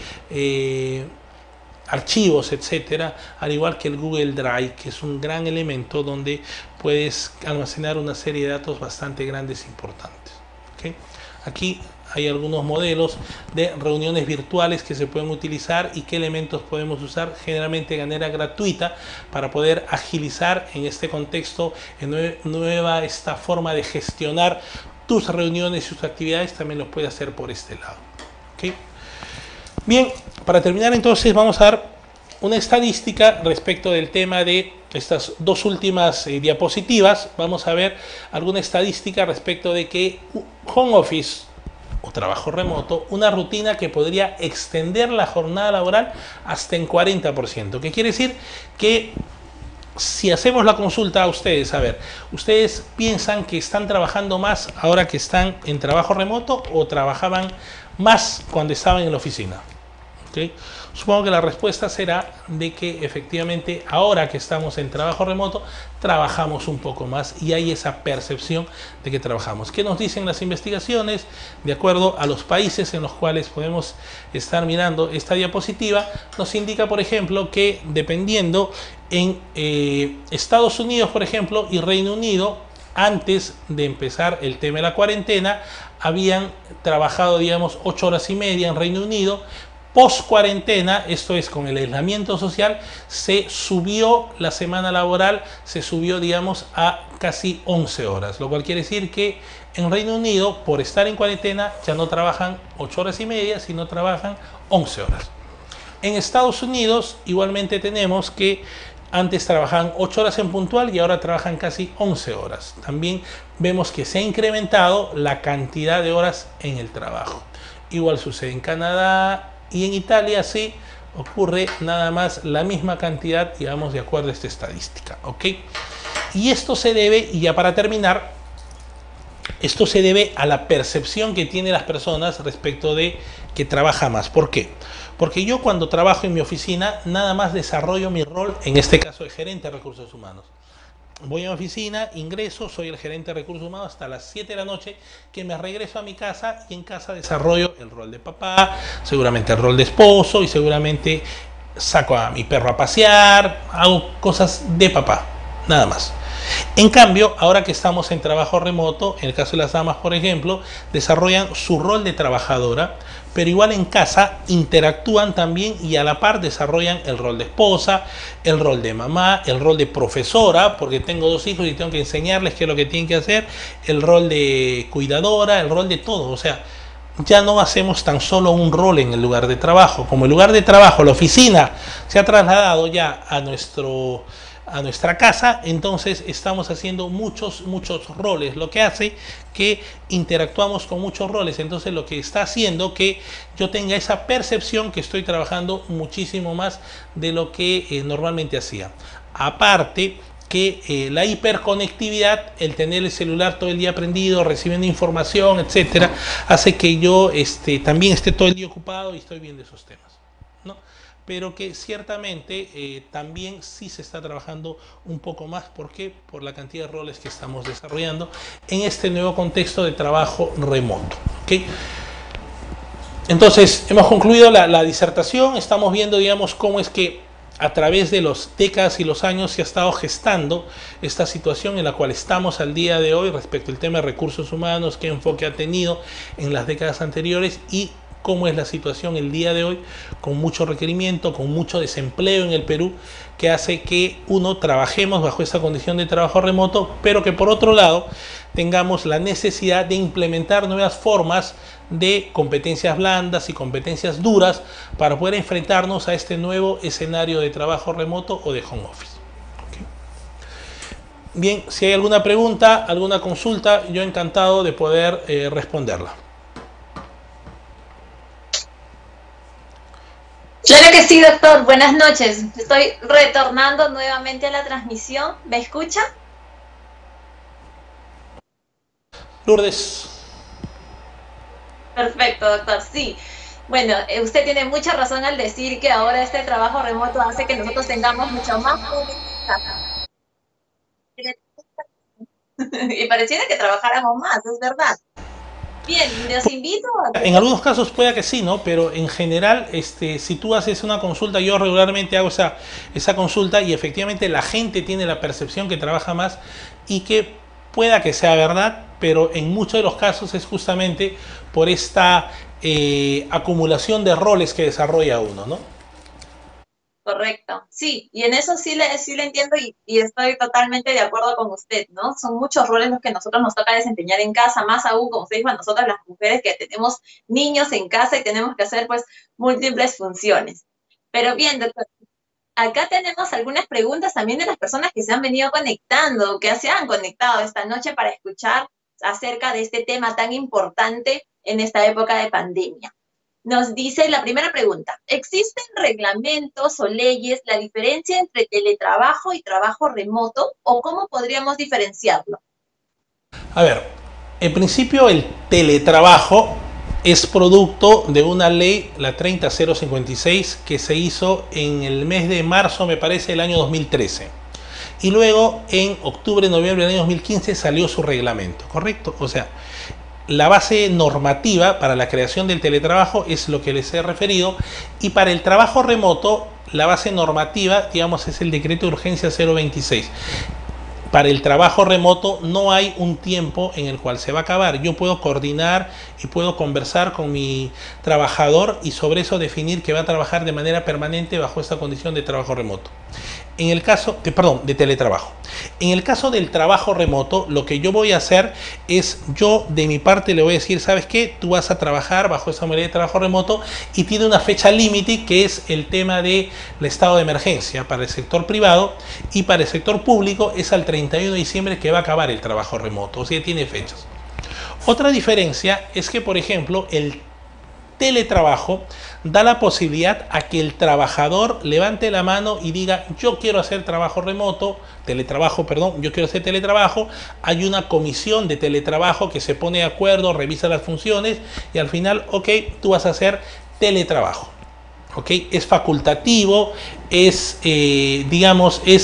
archivos, etcétera, al igual que el Google Drive, que es un gran elemento donde puedes almacenar una serie de datos bastante grandes e importantes. ¿Okay? Aquí hay algunos modelos de reuniones virtuales que se pueden utilizar y qué elementos podemos usar generalmente de manera gratuita para poder agilizar en este contexto nueva esta forma de gestionar tus reuniones y sus actividades. También lo puedes hacer por este lado. ¿Okay? Bien, para terminar entonces vamos a dar una estadística respecto del tema de estas 2 últimas diapositivas. Vamos a ver alguna estadística respecto de que home office o trabajo remoto, una rutina que podría extender la jornada laboral hasta en 40%. ¿Qué quiere decir? Que si hacemos la consulta a ustedes, a ver, ¿ustedes piensan que están trabajando más ahora que están en trabajo remoto o trabajaban más cuando estaban en la oficina? ¿Okay? Supongo que la respuesta será de que efectivamente ahora que estamos en trabajo remoto trabajamos un poco más y hay esa percepción de que trabajamos. ¿Qué nos dicen las investigaciones? De acuerdo a los países en los cuales podemos estar mirando esta diapositiva, nos indica, por ejemplo, que dependiendo en Estados Unidos, por ejemplo, y Reino Unido, antes de empezar el tema de la cuarentena, habían trabajado, digamos, 8 horas y media en Reino Unido. Post cuarentena, esto es con el aislamiento social, se subió la semana laboral, se subió, digamos, a casi 11 horas, lo cual quiere decir que en Reino Unido, por estar en cuarentena, ya no trabajan 8 horas y media, sino trabajan 11 horas. En Estados Unidos, igualmente tenemos que antes trabajaban 8 horas en puntual y ahora trabajan casi 11 horas. También vemos que se ha incrementado la cantidad de horas en el trabajo. Igual sucede en Canadá, y en Italia sí ocurre nada más la misma cantidad, digamos, de acuerdo a esta estadística. ¿Ok? Y esto se debe, y ya para terminar, esto se debe a la percepción que tienen las personas respecto de que trabaja más. ¿Por qué? Porque yo cuando trabajo en mi oficina nada más desarrollo mi rol, en este caso de gerente de recursos humanos. voy a mi oficina, ingreso, soy el gerente de recursos humanos hasta las 7 de la noche, que me regreso a mi casa y en casa desarrollo el rol de papá, seguramente el rol de esposo y seguramente saco a mi perro a pasear, hago cosas de papá, nada más. En cambio, ahora que estamos en trabajo remoto, en el caso de las damas, por ejemplo, desarrollan su rol de trabajadora, pero igual en casa interactúan también y a la par desarrollan el rol de esposa, el rol de mamá, el rol de profesora, porque tengo 2 hijos y tengo que enseñarles qué es lo que tienen que hacer, el rol de cuidadora, el rol de todo. O sea, ya no hacemos tan solo un rol en el lugar de trabajo. Como el lugar de trabajo, la oficina, se ha trasladado ya a nuestra casa, entonces estamos haciendo muchos roles, lo que hace que interactuamos con muchos roles, entonces lo que está haciendo que yo tenga esa percepción que estoy trabajando muchísimo más de lo que normalmente hacía. Aparte que la hiperconectividad, el tener el celular todo el día prendido, recibiendo información, etcétera, hace que yo también esté todo el día ocupado y estoy viendo esos temas, ¿no? Pero que ciertamente también sí se está trabajando un poco más. ¿Por qué? Por la cantidad de roles que estamos desarrollando en este nuevo contexto de trabajo remoto. ¿Okay? Entonces, hemos concluido la disertación, estamos viendo, digamos, cómo es que a través de las décadas y los años se ha estado gestando esta situación en la cual estamos al día de hoy respecto al tema de recursos humanos, qué enfoque ha tenido en las décadas anteriores y cómo es la situación el día de hoy, con mucho requerimiento, con mucho desempleo en el Perú, que hace que trabajemos bajo esa condición de trabajo remoto, pero que por otro lado tengamos la necesidad de implementar nuevas formas de competencias blandas y competencias duras para poder enfrentarnos a este nuevo escenario de trabajo remoto o de home office. ¿Okay? Bien, si hay alguna pregunta, alguna consulta, yo encantado de poder responderla. Claro que sí, doctor. Buenas noches. Estoy retornando nuevamente a la transmisión. ¿Me escucha? Lourdes. Perfecto, doctor. Sí. Bueno, usted tiene mucha razón al decir que ahora este trabajo remoto hace que nosotros tengamos mucho más y pareciera que trabajáramos más, es verdad. Bien, los invito a... En algunos casos pueda que sí, ¿no? Pero en general, si tú haces una consulta, yo regularmente hago esa consulta y efectivamente la gente tiene la percepción que trabaja más y que pueda que sea verdad, pero en muchos de los casos es justamente por esta acumulación de roles que desarrolla uno, ¿no? Correcto, sí, y en eso sí le entiendo y estoy totalmente de acuerdo con usted, ¿no? Son muchos roles los que nosotros nos toca desempeñar en casa, más aún, como usted dijo, a nosotras las mujeres que tenemos niños en casa y tenemos que hacer, pues, múltiples funciones. Pero bien, doctor, acá tenemos algunas preguntas también de las personas que se han venido conectando, que se han conectado esta noche para escuchar acerca de este tema tan importante en esta época de pandemia. Nos dice la primera pregunta, ¿existen reglamentos o leyes la diferencia entre teletrabajo y trabajo remoto o cómo podríamos diferenciarlo? A ver, en principio el teletrabajo es producto de una ley, la 30056, que se hizo en el mes de marzo, me parece, del año 2013. Y luego en octubre, noviembre del año 2015 salió su reglamento, ¿correcto? O sea, la base normativa para la creación del teletrabajo es lo que les he referido y para el trabajo remoto la base normativa, digamos, es el decreto de urgencia 026. Para el trabajo remoto no hay un tiempo en el cual se va a acabar. Yo puedo coordinar y puedo conversar con mi trabajador y sobre eso definir que va a trabajar de manera permanente bajo esta condición de trabajo remoto. En el caso, de teletrabajo. En el caso del trabajo remoto, lo que yo voy a hacer es, yo de mi parte le voy a decir, ¿sabes qué? Tú vas a trabajar bajo esa modalidad de trabajo remoto y tiene una fecha límite que es el tema del estado de emergencia para el sector privado y para el sector público es al 31 de diciembre que va a acabar el trabajo remoto, o sea, tiene fechas. Otra diferencia es que, por ejemplo, el teletrabajo da la posibilidad a que el trabajador levante la mano y diga yo quiero hacer trabajo remoto, yo quiero hacer teletrabajo, hay una comisión de teletrabajo que se pone de acuerdo, revisa las funciones y al final, ok, tú vas a hacer teletrabajo. ¿Okay? Es facultativo, es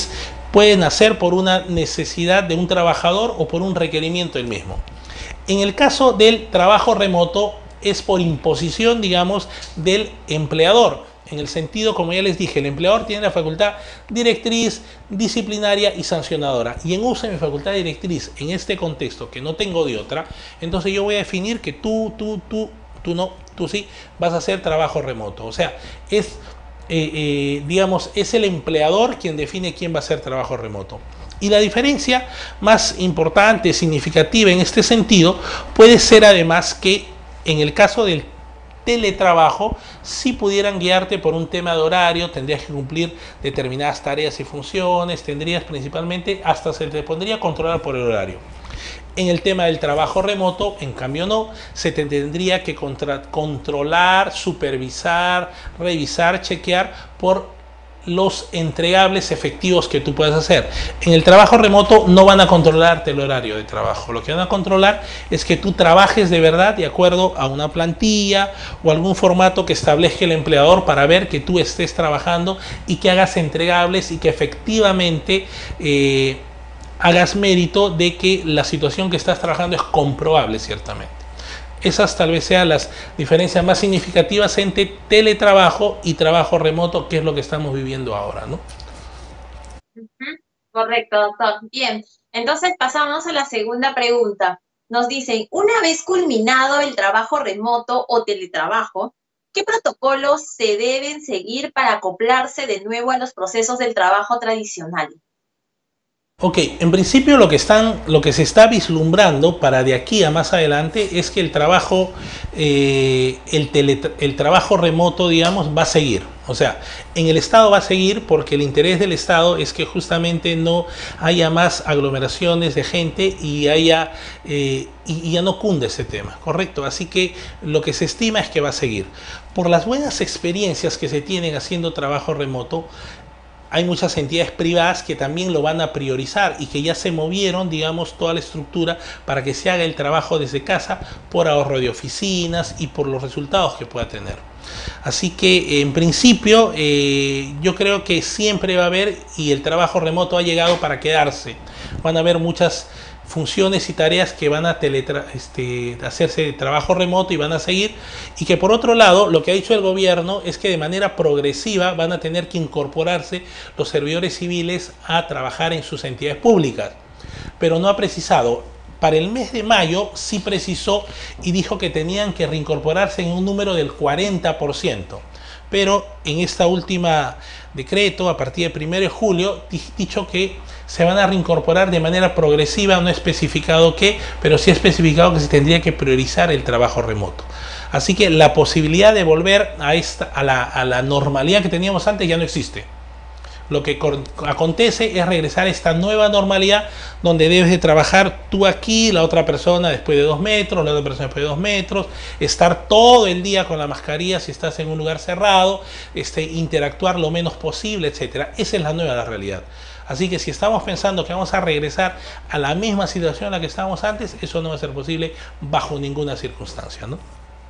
puede nacer por una necesidad de un trabajador o por un requerimiento del mismo. En el caso del trabajo remoto es por imposición, digamos, del empleador. En el sentido, como ya les dije, el empleador tiene la facultad directriz, disciplinaria y sancionadora. Y en uso de mi facultad directriz, en este contexto, que no tengo de otra, entonces yo voy a definir que tú no, tú sí, vas a hacer trabajo remoto. O sea, es, digamos, es el empleador quien define quién va a hacer trabajo remoto. Y la diferencia más importante, significativa en este sentido, puede ser además que en el caso del teletrabajo, si pudieran guiarte por un tema de horario, tendrías que cumplir determinadas tareas y funciones, tendrías principalmente, hasta se te pondría a controlar por el horario. En el tema del trabajo remoto, en cambio no, se te tendría que controlar, supervisar, revisar, chequear por los entregables efectivos que tú puedas hacer. En el trabajo remoto no van a controlarte el horario de trabajo. Lo que van a controlar es que tú trabajes de verdad de acuerdo a una plantilla o algún formato que establezca el empleador para ver que tú estés trabajando y que hagas entregables y que efectivamente hagas mérito de que la situación que estás trabajando es comprobable ciertamente. Esas tal vez sean las diferencias más significativas entre teletrabajo y trabajo remoto, que es lo que estamos viviendo ahora, ¿no? Correcto, doctor. Bien, entonces pasamos a la segunda pregunta. Nos dicen, una vez culminado el trabajo remoto o teletrabajo, ¿qué protocolos se deben seguir para acoplarse de nuevo a los procesos del trabajo tradicional? Ok, en principio lo que se está vislumbrando para de aquí a más adelante es que el trabajo, el trabajo remoto, digamos, va a seguir. O sea, en el Estado va a seguir porque el interés del Estado es que justamente no haya más aglomeraciones de gente y haya y ya no cunde ese tema, ¿correcto? Así que lo que se estima es que va a seguir. Por las buenas experiencias que se tienen haciendo trabajo remoto, hay muchas entidades privadas que también lo van a priorizar y que ya se movieron, digamos, toda la estructura para que se haga el trabajo desde casa por ahorro de oficinas y por los resultados que pueda tener. Así que en principio yo creo que siempre va a haber, y el trabajo remoto ha llegado para quedarse. Van a haber muchas funciones y tareas que van a hacerse de trabajo remoto y van a seguir, y que por otro lado lo que ha dicho el gobierno es que de manera progresiva van a tener que incorporarse los servidores civiles a trabajar en sus entidades públicas, pero no ha precisado. Para el mes de mayo sí precisó y dijo que tenían que reincorporarse en un número del 40%, pero en esta última decreto, a partir del 1 de julio, dicho que se van a reincorporar de manera progresiva, no he especificado qué, pero sí he especificado que se tendría que priorizar el trabajo remoto. Así que la posibilidad de volver a la normalidad que teníamos antes ya no existe. Lo que acontece es regresar a esta nueva normalidad donde debes de trabajar tú aquí, la otra persona después de 2 metros, la otra persona después de 2 metros, estar todo el día con la mascarilla si estás en un lugar cerrado, interactuar lo menos posible, etcétera. Esa es la nueva realidad. Así que si estamos pensando que vamos a regresar a la misma situación en la que estábamos antes, eso no va a ser posible bajo ninguna circunstancia, ¿no?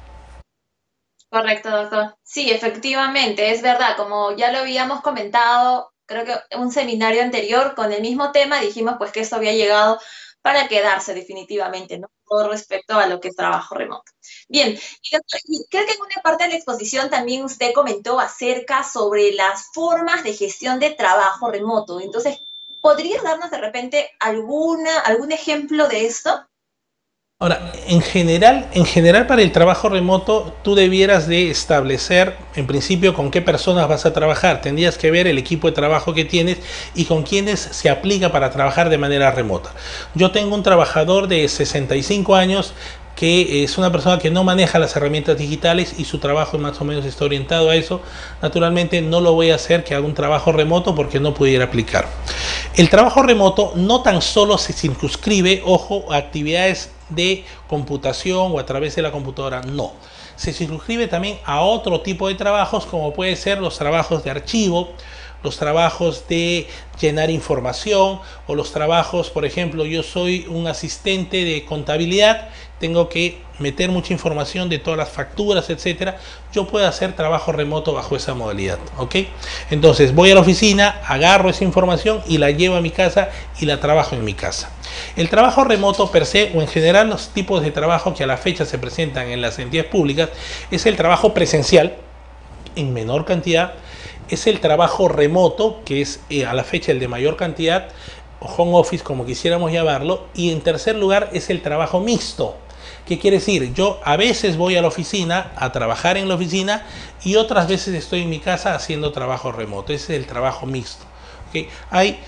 Correcto, doctor. Sí, efectivamente, es verdad, como ya lo habíamos comentado, creo que en un seminario anterior con el mismo tema dijimos pues que esto había llegado para quedarse definitivamente, ¿no? Todo respecto a lo que es trabajo remoto. Bien, y creo que en una parte de la exposición también usted comentó acerca sobre las formas de gestión de trabajo remoto. Entonces, ¿podría darnos de repente algún ejemplo de esto? Ahora, en general para el trabajo remoto, tú debieras de establecer, en principio, con qué personas vas a trabajar. Tendrías que ver el equipo de trabajo que tienes y con quienes se aplica para trabajar de manera remota. Yo tengo un trabajador de 65 años que es una persona que no maneja las herramientas digitales y su trabajo más o menos está orientado a eso. Naturalmente no lo voy a hacer que haga un trabajo remoto porque no pudiera aplicar. El trabajo remoto no tan solo se circunscribe, ojo, a actividades de computación o a través de la computadora, no. Se circunscribe también a otro tipo de trabajos como puede ser los trabajos de archivo, los trabajos de llenar información o los trabajos, por ejemplo, yo soy un asistente de contabilidad tengo que meter mucha información de todas las facturas, etcétera, yo puedo hacer trabajo remoto bajo esa modalidad, ¿ok? Entonces voy a la oficina, agarro esa información y la llevo a mi casa y la trabajo en mi casa. El trabajo remoto per se, o en general los tipos de trabajo que a la fecha se presentan en las entidades públicas, es el trabajo presencial en menor cantidad, es el trabajo remoto, que es a la fecha el de mayor cantidad, o home office como quisiéramos llamarlo, y en tercer lugar es el trabajo mixto. ¿Qué quiere decir? Yo a veces voy a la oficina a trabajar en la oficina y otras veces estoy en mi casa haciendo trabajo remoto. Ese es el trabajo mixto. ¿Okay? Hay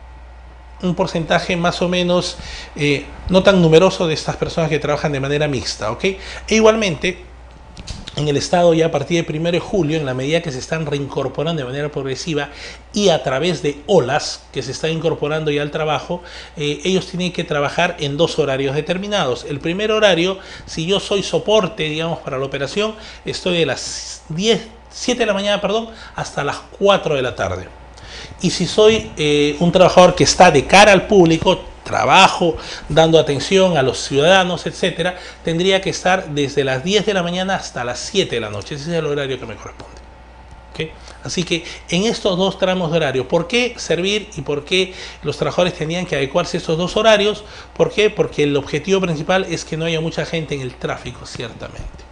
un porcentaje más o menos no tan numeroso de estas personas que trabajan de manera mixta. ¿Okay? E igualmente, en el Estado ya a partir del 1 de julio, en la medida que se están reincorporando de manera progresiva y a través de olas que se están incorporando ya al trabajo, ellos tienen que trabajar en 2 horarios determinados. El primer horario, si yo soy soporte, digamos, para la operación, estoy de las 7 de la mañana, perdón, hasta las 4 de la tarde. Y si soy un trabajador que está de cara al público, trabajo dando atención a los ciudadanos, etcétera, tendría que estar desde las 10 de la mañana hasta las 7 de la noche. Ese es el horario que me corresponde. ¿Okay? Así que en estos 2 tramos de horario, ¿por qué servir y por qué los trabajadores tenían que adecuarse a estos 2 horarios? ¿Por qué? Porque el objetivo principal es que no haya mucha gente en el tráfico, ciertamente.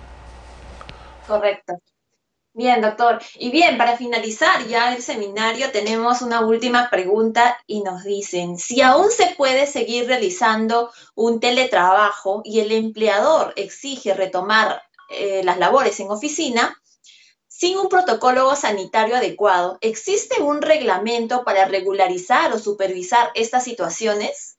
Correcto. Bien, doctor. Y bien, para finalizar ya el seminario, tenemos una última pregunta y nos dicen, si aún se puede seguir realizando un teletrabajo y el empleador exige retomar las labores en oficina, sin un protocolo sanitario adecuado, ¿existe un reglamento para regularizar o supervisar estas situaciones?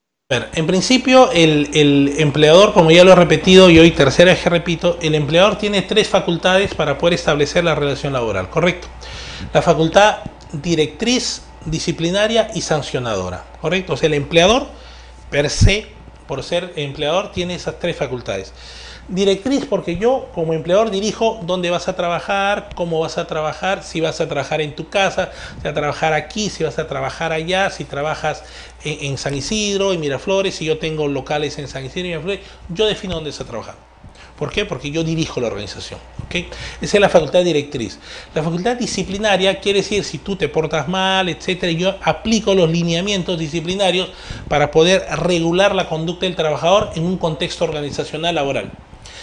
En principio, el empleador, como ya lo he repetido y hoy tercera vez que repito, el empleador tiene 3 facultades para poder establecer la relación laboral, ¿correcto? La facultad directriz, disciplinaria y sancionadora, ¿correcto? O sea, el empleador, per se, por ser empleador, tiene esas 3 facultades. Directriz, porque yo como empleador dirijo dónde vas a trabajar, cómo vas a trabajar, si vas a trabajar en tu casa, si vas a trabajar aquí, si vas a trabajar allá, si trabajas en San Isidro, en Miraflores, si yo tengo locales en San Isidro y Miraflores, yo defino dónde vas a trabajar. ¿Por qué? Porque yo dirijo la organización. ¿Okay? Esa es la facultad directriz. La facultad disciplinaria quiere decir si tú te portas mal, etcétera, yo aplico los lineamientos disciplinarios para poder regular la conducta del trabajador en un contexto organizacional laboral.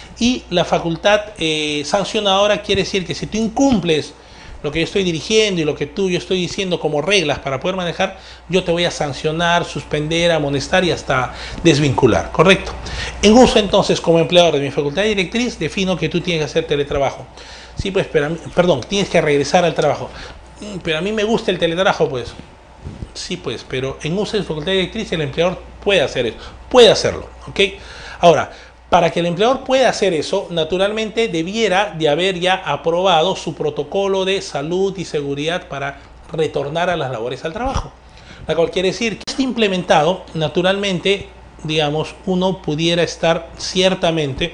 Y la facultad sancionadora quiere decir que si tú incumples lo que yo estoy dirigiendo y lo que yo estoy diciendo como reglas para poder manejar, yo te voy a sancionar, suspender, amonestar y hasta desvincular, ¿correcto? En uso entonces como empleador de mi facultad directriz defino que tú tienes que hacer teletrabajo. Sí, pues, pero perdón, tienes que regresar al trabajo. Pero a mí me gusta el teletrabajo, pues. Sí, pues, pero en uso de su facultad directriz el empleador puede hacer eso, puede hacerlo, ¿ok? Ahora, para que el empleador pueda hacer eso, naturalmente debiera de haber ya aprobado su protocolo de salud y seguridad para retornar a las labores al trabajo. La cual quiere decir que esté implementado, naturalmente, digamos, uno pudiera estar ciertamente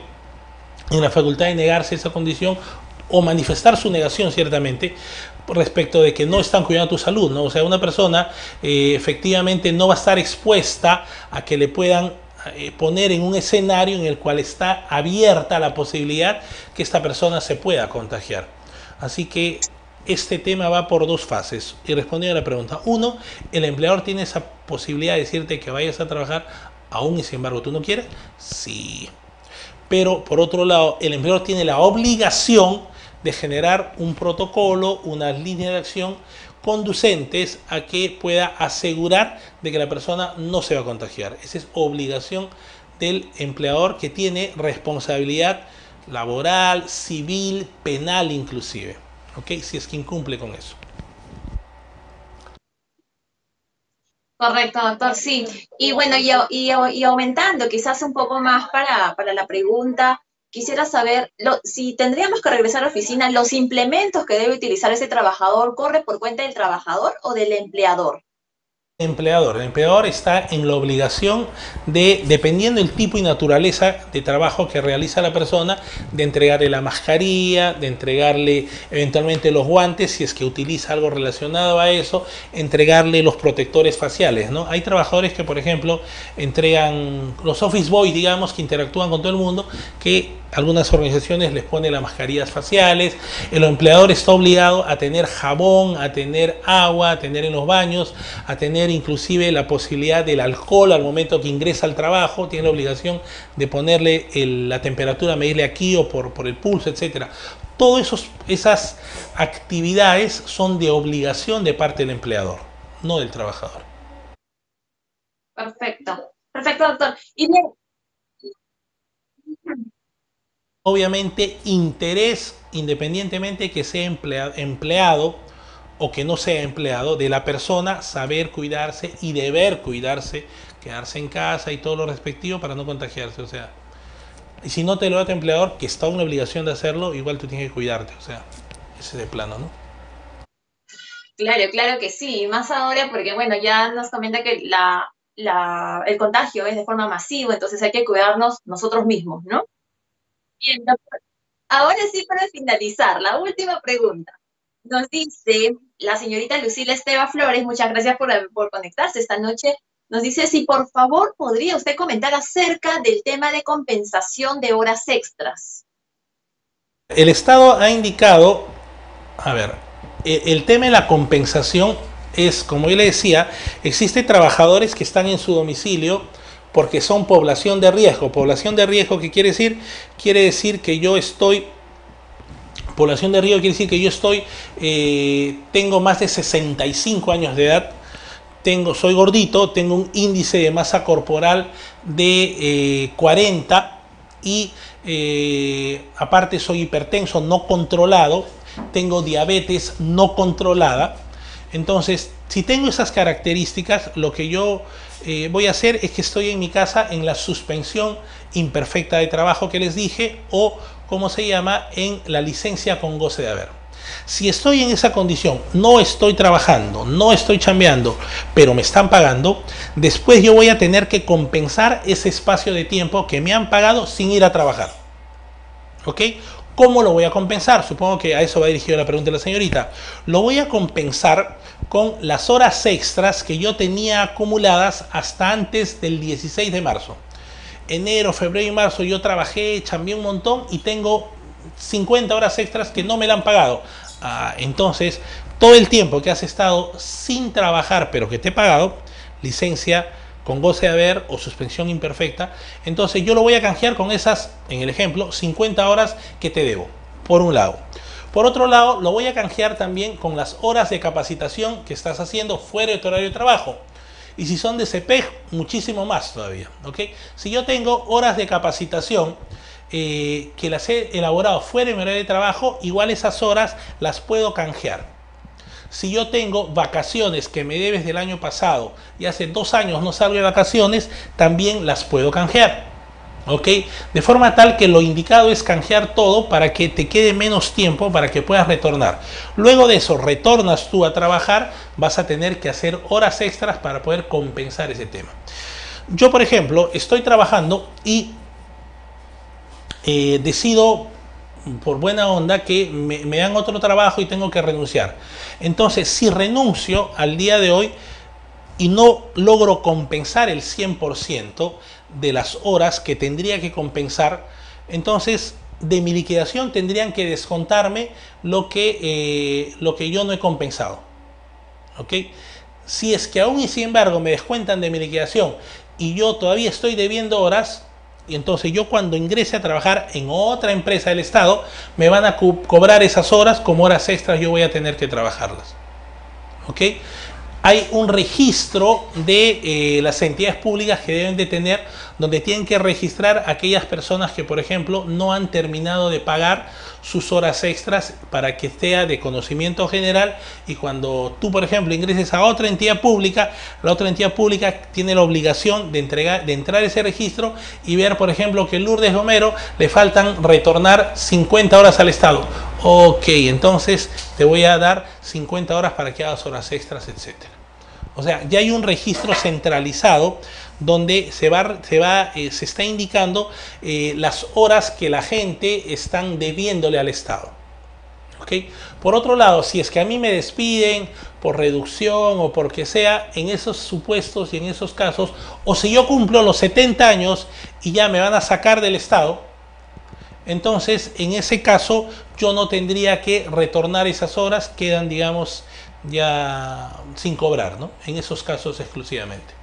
en la facultad de negarse esa condición o manifestar su negación ciertamente respecto de que no están cuidando tu salud, ¿no? O sea, una persona efectivamente no va a estar expuesta a que le puedan poner en un escenario en el cual está abierta la posibilidad que esta persona se pueda contagiar. Así que este tema va por 2 fases. Y respondiendo a la pregunta, 1, el empleador tiene esa posibilidad de decirte que vayas a trabajar aún y sin embargo tú no quieres. Sí. Pero por otro lado, el empleador tiene la obligación de generar un protocolo, unas líneas de acción conducentes a que pueda asegurar de que la persona no se va a contagiar. Esa es obligación del empleador, que tiene responsabilidad laboral, civil, penal inclusive, ¿ok? Si es que incumple con eso. Correcto, doctor, sí. Y bueno, y aumentando quizás un poco más para la pregunta, quisiera saber si tendríamos que regresar a la oficina, los implementos que debe utilizar ese trabajador, ¿corre por cuenta del trabajador o del empleador? El empleador está en la obligación de, dependiendo del tipo y naturaleza de trabajo que realiza la persona, de entregarle la mascarilla, de entregarle eventualmente los guantes, si es que utiliza algo relacionado a eso, entregarle los protectores faciales, ¿no? Hay trabajadores que, por ejemplo, entregan los office boys, digamos, que interactúan con todo el mundo, que algunas organizaciones les ponen las mascarillas faciales. El empleador está obligado a tener jabón, a tener agua, a tener en los baños, a tener inclusive la posibilidad del alcohol al momento que ingresa al trabajo. Tiene la obligación de ponerle la temperatura, medirle aquí o por el pulso, etcétera. Todas esas actividades son de obligación de parte del empleador, no del trabajador. Perfecto, perfecto, doctor. Y bien, Obviamente interés, independientemente que sea empleado o que no sea empleado, de la persona saber cuidarse y deber cuidarse, quedarse en casa y todo lo respectivo para no contagiarse. O sea, y si no te lo da tu empleador, que está en la obligación de hacerlo, igual tú tienes que cuidarte. O sea, ese es el plano, ¿no? claro, claro que sí, más ahora porque bueno, ya nos comenta que el contagio es de forma masiva, entonces hay que cuidarnos nosotros mismos, ¿no? Bien, doctor. Ahora sí, para finalizar, la última pregunta. Nos dice la señorita Lucila Esteva Flores, muchas gracias por conectarse esta noche. Nos dice si por favor podría usted comentar acerca del tema de compensación de horas extras. El Estado ha indicado, a ver, el tema de la compensación es, como yo le decía, existen trabajadores que están en su domicilio porque son población de riesgo. Población de riesgo, ¿qué quiere decir? Quiere decir que yo estoy, población de riesgo quiere decir que yo estoy, tengo más de 65 años de edad, soy gordito, tengo un índice de masa corporal de 40 y aparte soy hipertenso no controlado, tengo diabetes no controlada. Entonces, si tengo esas características, lo que yo voy a hacer es que estoy en mi casa en la suspensión imperfecta de trabajo que les dije, o como se llama, en la licencia con goce de haber. Si estoy en esa condición, no estoy trabajando, no estoy chambeando, pero me están pagando, después yo voy a tener que compensar ese espacio de tiempo que me han pagado sin ir a trabajar. ¿Ok? ¿Cómo lo voy a compensar? Supongo que a eso va dirigida la pregunta de la señorita. Lo voy a compensar con las horas extras que yo tenía acumuladas hasta antes del 16 de marzo. Enero, febrero y marzo yo trabajé, chambeé un montón y tengo 50 horas extras que no me la han pagado. Entonces, todo el tiempo que has estado sin trabajar pero que te he pagado, licencia con goce de haber o suspensión imperfecta, entonces yo lo voy a canjear con esas, en el ejemplo, 50 horas que te debo, por un lado. Por otro lado, lo voy a canjear también con las horas de capacitación que estás haciendo fuera de tu horario de trabajo. Y si son de CPEG, muchísimo más todavía. ¿Ok? Si yo tengo horas de capacitación que las he elaborado fuera de mi horario de trabajo, igual esas horas las puedo canjear. Si yo tengo vacaciones que me debes del año pasado y hace 2 años no salgo de vacaciones, también las puedo canjear. ¿Ok? De forma tal que lo indicado es canjear todo para que te quede menos tiempo para que puedas retornar. Luego de eso, retornas tú a trabajar, vas a tener que hacer horas extras para poder compensar ese tema. Yo, por ejemplo, estoy trabajando y decido por buena onda que me dan otro trabajo y tengo que renunciar. Entonces, si renuncio al día de hoy y no logro compensar el 100% de las horas que tendría que compensar, entonces de mi liquidación tendrían que descontarme lo que yo no he compensado. ¿Ok? Si es que aún y sin embargo me descuentan de mi liquidación y yo todavía estoy debiendo horas, y entonces yo cuando ingrese a trabajar en otra empresa del Estado, me van a cobrar esas horas como horas extras, yo voy a tener que trabajarlas. ¿Ok? Hay un registro de las entidades públicas que deben de tener, donde tienen que registrar aquellas personas que, por ejemplo, no han terminado de pagar sus horas extras para que sea de conocimiento general, y cuando tú, por ejemplo, ingreses a otra entidad pública, la otra entidad pública tiene la obligación de entrar a ese registro y ver, por ejemplo, que Lourdes Romero le faltan retornar 50 horas al Estado. Ok, entonces te voy a dar 50 horas para que hagas horas extras, etcétera. O sea, ya hay un registro centralizado donde se está indicando las horas que la gente están debiéndole al Estado. ¿Okay? Por otro lado, si es que a mí me despiden por reducción o porque sea, en esos supuestos y en esos casos, o si yo cumplo los 70 años y ya me van a sacar del Estado, entonces en ese caso yo no tendría que retornar esas horas, quedan, digamos, ya sin cobrar, ¿no? En esos casos exclusivamente.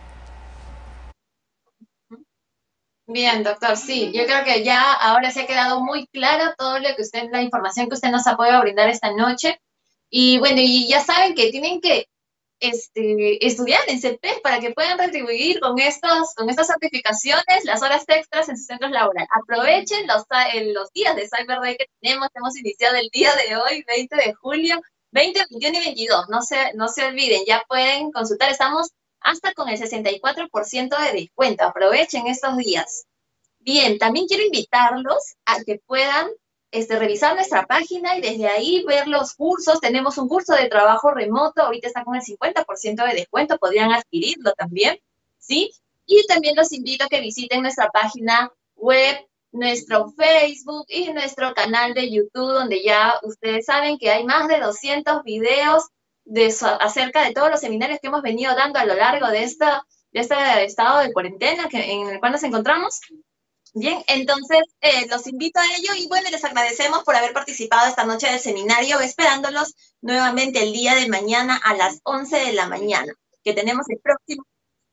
Bien, doctor, sí, yo creo que ya ahora se ha quedado muy claro todo lo que usted, la información que usted nos ha podido brindar esta noche. Y bueno, y ya saben que tienen que estudiar en CEPES para que puedan retribuir con estas certificaciones las horas extras en sus centros laborales. Aprovechen los días de Cyber Day que tenemos. Hemos iniciado el día de hoy, 20 de julio, 20, 21 y 22. No se olviden, ya pueden consultar. Estamos hasta con el 64% de descuento. Aprovechen estos días. Bien, también quiero invitarlos a que puedan revisar nuestra página y desde ahí ver los cursos. Tenemos un curso de trabajo remoto, ahorita está con el 50% de descuento, podrían adquirirlo también, ¿sí? Y también los invito a que visiten nuestra página web, nuestro Facebook y nuestro canal de YouTube, donde ya ustedes saben que hay más de 200 videos acerca de todos los seminarios que hemos venido dando a lo largo de este estado de cuarentena en el cual nos encontramos. Bien, entonces los invito a ello y bueno, les agradecemos por haber participado esta noche del seminario, esperándolos nuevamente el día de mañana a las 11 de la mañana, que tenemos el próximo.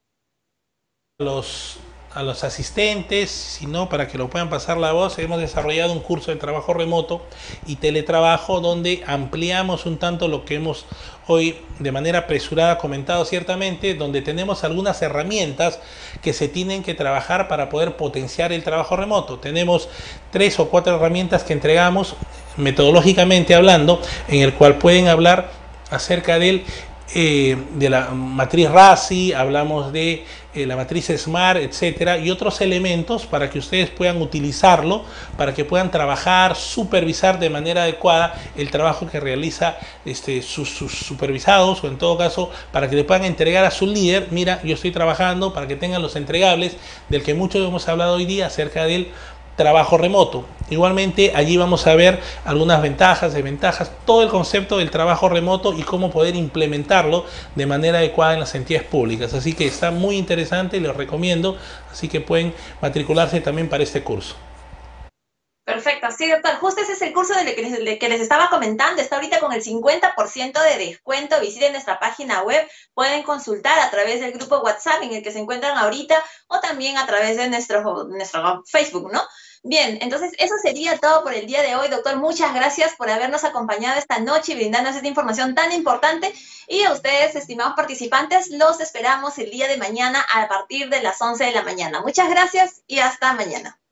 A los asistentes, sino para que lo puedan pasar la voz, hemos desarrollado un curso de trabajo remoto y teletrabajo donde ampliamos un tanto lo que hemos hoy de manera apresurada comentado ciertamente, donde tenemos algunas herramientas que se tienen que trabajar para poder potenciar el trabajo remoto. Tenemos 3 o 4 herramientas que entregamos metodológicamente hablando, en el cual pueden hablar acerca de la matriz RASI, hablamos de la matriz SMART, etcétera, y otros elementos para que ustedes puedan utilizarlo, para que puedan trabajar, supervisar de manera adecuada el trabajo que realiza sus supervisados, o en todo caso para que le puedan entregar a su líder: mira, yo estoy trabajando, para que tengan los entregables del que mucho hemos hablado hoy día acerca del trabajo remoto. Igualmente allí vamos a ver algunas ventajas, desventajas, todo el concepto del trabajo remoto y cómo poder implementarlo de manera adecuada en las entidades públicas. Así que está muy interesante y les recomiendo, así que pueden matricularse también para este curso. Perfecto, sí, doctor. Justo ese es el curso de que les estaba comentando. Está ahorita con el 50% de descuento. Visiten nuestra página web. Pueden consultar a través del grupo WhatsApp en el que se encuentran ahorita o también a través de nuestro Facebook, ¿no? Bien, entonces eso sería todo por el día de hoy, doctor. Muchas gracias por habernos acompañado esta noche y brindarnos esta información tan importante. Y a ustedes, estimados participantes, los esperamos el día de mañana a partir de las 11 de la mañana. Muchas gracias y hasta mañana.